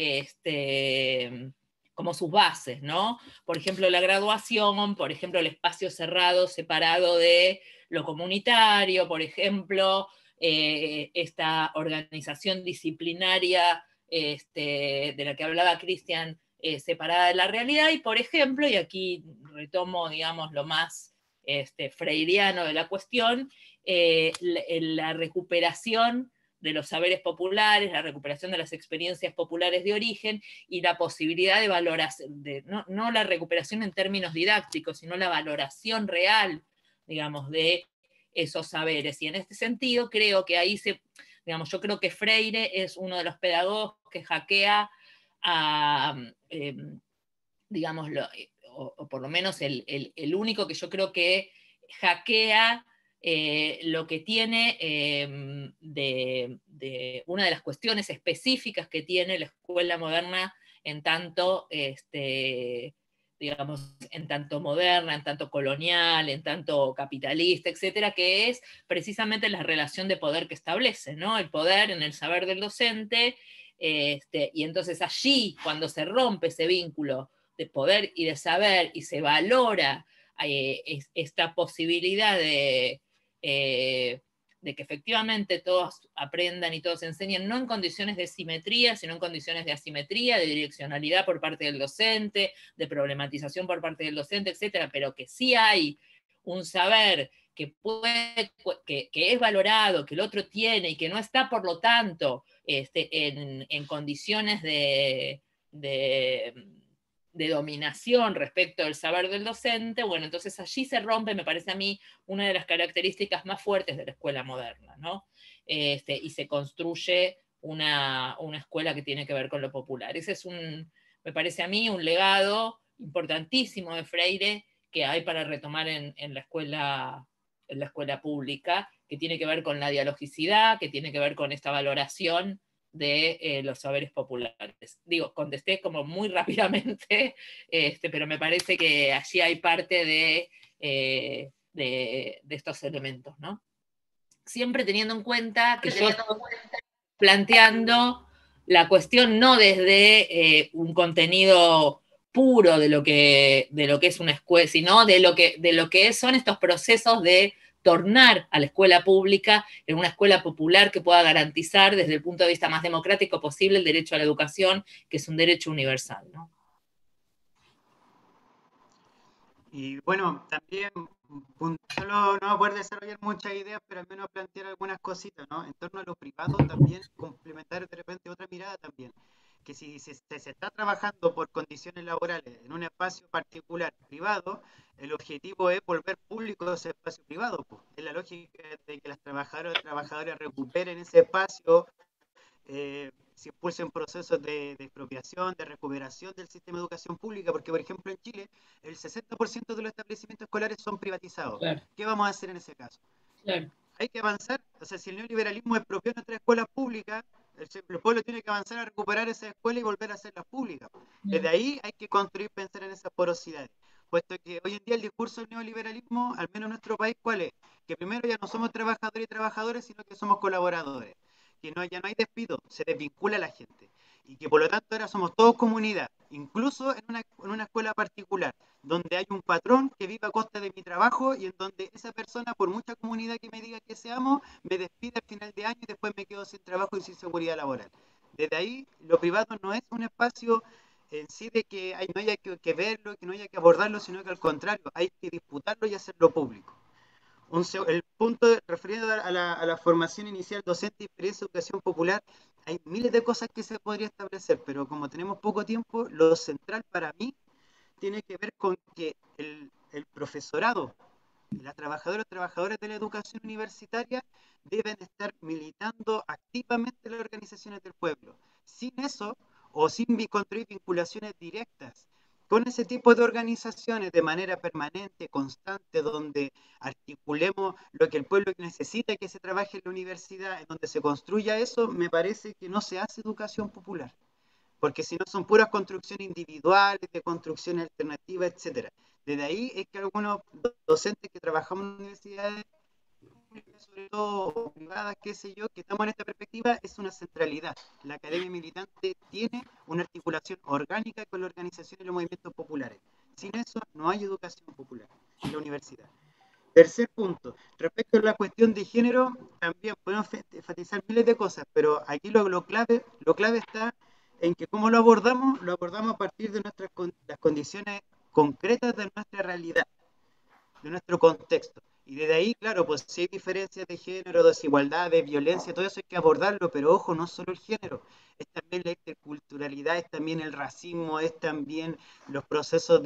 como sus bases, ¿no? Por ejemplo, la graduación, por ejemplo, el espacio cerrado, separado de lo comunitario, por ejemplo, esta organización disciplinaria de la que hablaba Cristian, separada de la realidad, y por ejemplo, y aquí retomo, digamos, lo más freiriano de la cuestión, la recuperación de los saberes populares, la recuperación de las experiencias populares de origen y la posibilidad de valoración, no la recuperación en términos didácticos, sino la valoración real, digamos, de esos saberes. Y en este sentido creo que ahí digamos, yo creo que Freire es uno de los pedagogos que hackea a, digamos, o por lo menos el único que yo creo que hackea lo que tiene de una de las cuestiones específicas que tiene la escuela moderna en tanto, digamos, en tanto moderna, en tanto colonial, en tanto capitalista, etcétera, que es precisamente la relación de poder que establece, ¿no? El poder en el saber del docente, y entonces allí, cuando se rompe ese vínculo de poder y de saber y se valora esta posibilidad de que efectivamente todos aprendan y todos enseñen, no en condiciones de simetría, sino en condiciones de asimetría, de direccionalidad por parte del docente, de problematización por parte del docente, etcétera, pero que sí hay un saber que es valorado, que el otro tiene y que no está, por lo tanto, en condiciones de dominación respecto del saber del docente, bueno, entonces allí se rompe, me parece a mí, una de las características más fuertes de la escuela moderna, ¿no? Y se construye una escuela que tiene que ver con lo popular. Ese es me parece a mí, un legado importantísimo de Freire que hay para retomar en la escuela pública, que tiene que ver con la dialogicidad, que tiene que ver con esta valoración de los saberes populares. Digo, contesté como muy rápidamente, pero me parece que allí hay parte de estos elementos, ¿no? Siempre teniendo en cuenta que yo estoy planteando la cuestión no desde un contenido puro de lo que es una escuela, sino de lo que son estos procesos de tornar a la escuela pública en una escuela popular que pueda garantizar desde el punto de vista más democrático posible el derecho a la educación, que es un derecho universal, ¿no? Y bueno, también solo no voy a poder desarrollar muchas ideas, pero al menos plantear algunas cositas, ¿no? En torno a lo privado también, complementar de repente otra mirada también, que si se está trabajando por condiciones laborales en un espacio particular privado, el objetivo es volver público ese espacio privado, pues. Es la lógica de que las trabajadoras y trabajadores recuperen ese espacio, se impulsen procesos de expropiación, de recuperación del sistema de educación pública, porque por ejemplo en Chile el 60% de los establecimientos escolares son privatizados. Claro. ¿Qué vamos a hacer en ese caso? Claro. Hay que avanzar, o sea, si el neoliberalismo expropió nuestras escuelas públicas, el pueblo tiene que avanzar a recuperar esas escuelas y volver a hacerlas públicas. Desde ahí hay que construir, pensar en esas porosidades, puesto que hoy en día el discurso del neoliberalismo, al menos en nuestro país, ¿cuál es? Que primero ya no somos trabajadores y trabajadoras, sino que somos colaboradores, que ya no hay despido, se desvincula a la gente, y que por lo tanto ahora somos todos comunidad, incluso en una escuela particular, donde hay un patrón que vive a costa de mi trabajo y en donde esa persona, por mucha comunidad que me diga que seamos, me despide al final de año y después me quedo sin trabajo y sin seguridad laboral. Desde ahí, lo privado no es un espacio en sí de que no haya que verlo, que no haya que abordarlo, sino que al contrario, hay que disputarlo y hacerlo público. El punto referido a la formación inicial docente y experiencia de educación popular, hay miles de cosas que se podría establecer, pero como tenemos poco tiempo, lo central para mí tiene que ver con que el profesorado, las trabajadoras y trabajadores de la educación universitaria deben estar militando activamente en las organizaciones del pueblo. Sin eso, o sin construir vinculaciones directas con ese tipo de organizaciones de manera permanente, constante, donde articulemos lo que el pueblo necesita que se trabaje en la universidad, en donde se construya eso, me parece que no se hace educación popular, porque si no son puras construcciones individuales, de construcción alternativa, etcétera. Desde ahí es que algunos docentes que trabajamos en universidades, sobre todo privadas, qué sé yo, que estamos en esta perspectiva, es una centralidad. La academia militante tiene una articulación orgánica con la organización y los movimientos populares. Sin eso no hay educación popular en la universidad. Tercer punto, respecto a la cuestión de género, también podemos enfatizar miles de cosas, pero aquí lo clave está en que cómo lo abordamos a partir de las condiciones concretas de nuestra realidad, de nuestro contexto. Y desde ahí, claro, pues si hay diferencias de género, desigualdades, violencia, todo eso hay que abordarlo, pero ojo, no solo el género, es también la interculturalidad, es también el racismo, es también los procesos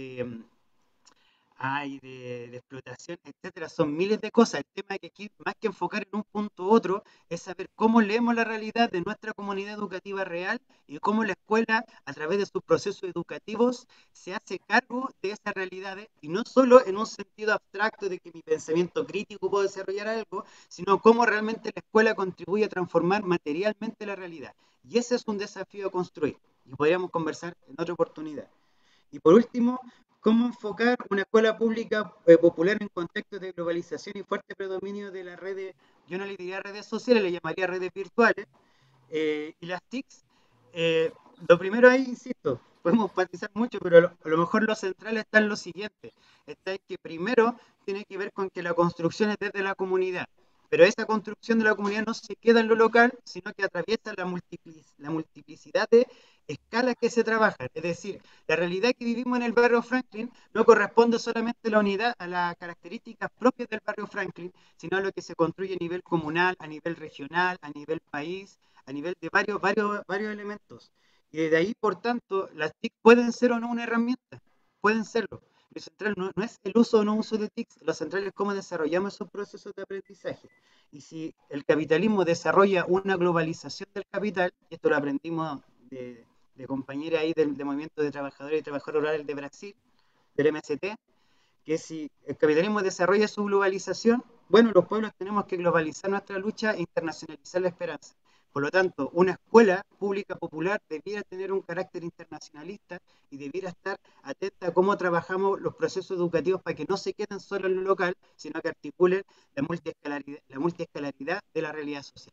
de explotación, etcétera. Son miles de cosas. El tema es que aquí, más que enfocar en un punto u otro, es saber cómo leemos la realidad de nuestra comunidad educativa real y cómo la escuela, a través de sus procesos educativos, se hace cargo de esas realidades, y no solo en un sentido abstracto de que mi pensamiento crítico puede desarrollar algo, sino cómo realmente la escuela contribuye a transformar materialmente la realidad. Y ese es un desafío a construir, y podríamos conversar en otra oportunidad. Y por último, cómo enfocar una escuela pública popular en contextos de globalización y fuerte predominio de las redes, yo no le diría redes sociales, le llamaría redes virtuales, y las TICs. Lo primero ahí, insisto, podemos enfatizar mucho, pero a lo mejor lo central está en lo siguiente. Está en que primero tiene que ver con que la construcción es desde la comunidad, pero esa construcción de la comunidad no se queda en lo local, sino que atraviesa la multiplicidad de escalas que se trabajan. Es decir, la realidad que vivimos en el barrio Franklin no corresponde solamente a la unidad, a las características propias del barrio Franklin, sino a lo que se construye a nivel comunal, a nivel regional, a nivel país, a nivel de varios elementos. Y desde ahí, por tanto, las TIC pueden ser o no una herramienta, pueden serlo. Lo central no es el uso o no uso de TICs, lo central es cómo desarrollamos esos procesos de aprendizaje. Y si el capitalismo desarrolla una globalización del capital, y esto lo aprendimos de compañeras ahí del Movimiento de Trabajadores y Trabajadoras Rurales de Brasil, del MST, que si el capitalismo desarrolla su globalización, bueno, los pueblos tenemos que globalizar nuestra lucha e internacionalizar la esperanza. Por lo tanto, una escuela pública popular debiera tener un carácter internacionalista y debiera estar atenta a cómo trabajamos los procesos educativos para que no se queden solo en lo local, sino que articulen la multiescalaridad de la realidad social.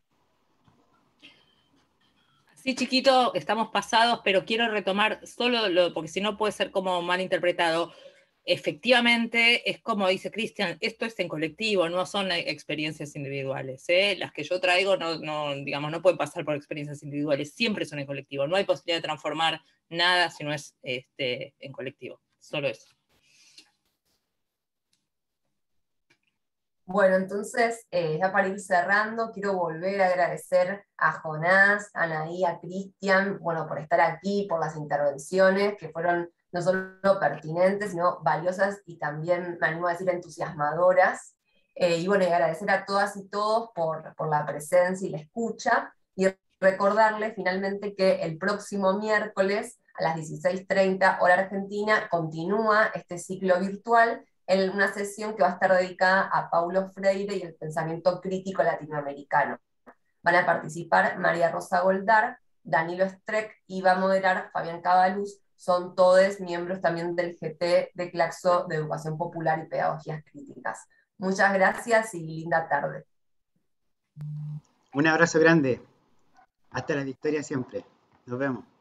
Sí, chiquito, estamos pasados, pero quiero retomar porque si no puede ser como mal interpretado. Efectivamente, es como dice Cristian, esto es en colectivo, no son experiencias individuales. Las que yo traigo digamos, no pueden pasar por experiencias individuales, siempre son en colectivo. No hay posibilidad de transformar nada si no es en colectivo, solo eso. Bueno, entonces, ya para ir cerrando, quiero volver a agradecer a Jonás, a Anaí, a Cristian, bueno, por estar aquí, por las intervenciones, que fueron no solo pertinentes, sino valiosas y también, me animo a decir, entusiasmadoras. Y bueno, y agradecer a todas y todos por la presencia y la escucha, y recordarles finalmente que el próximo miércoles a las 16:30 hora argentina continúa este ciclo virtual en una sesión que va a estar dedicada a Paulo Freire y el pensamiento crítico latinoamericano. Van a participar María Rosa Goldar, Danilo Streck y va a moderar Fabián Cabaluz. Son todos miembros también del GT de Claxo de Educación Popular y Pedagogías Críticas. Muchas gracias y linda tarde. Un abrazo grande. Hasta la victoria siempre. Nos vemos.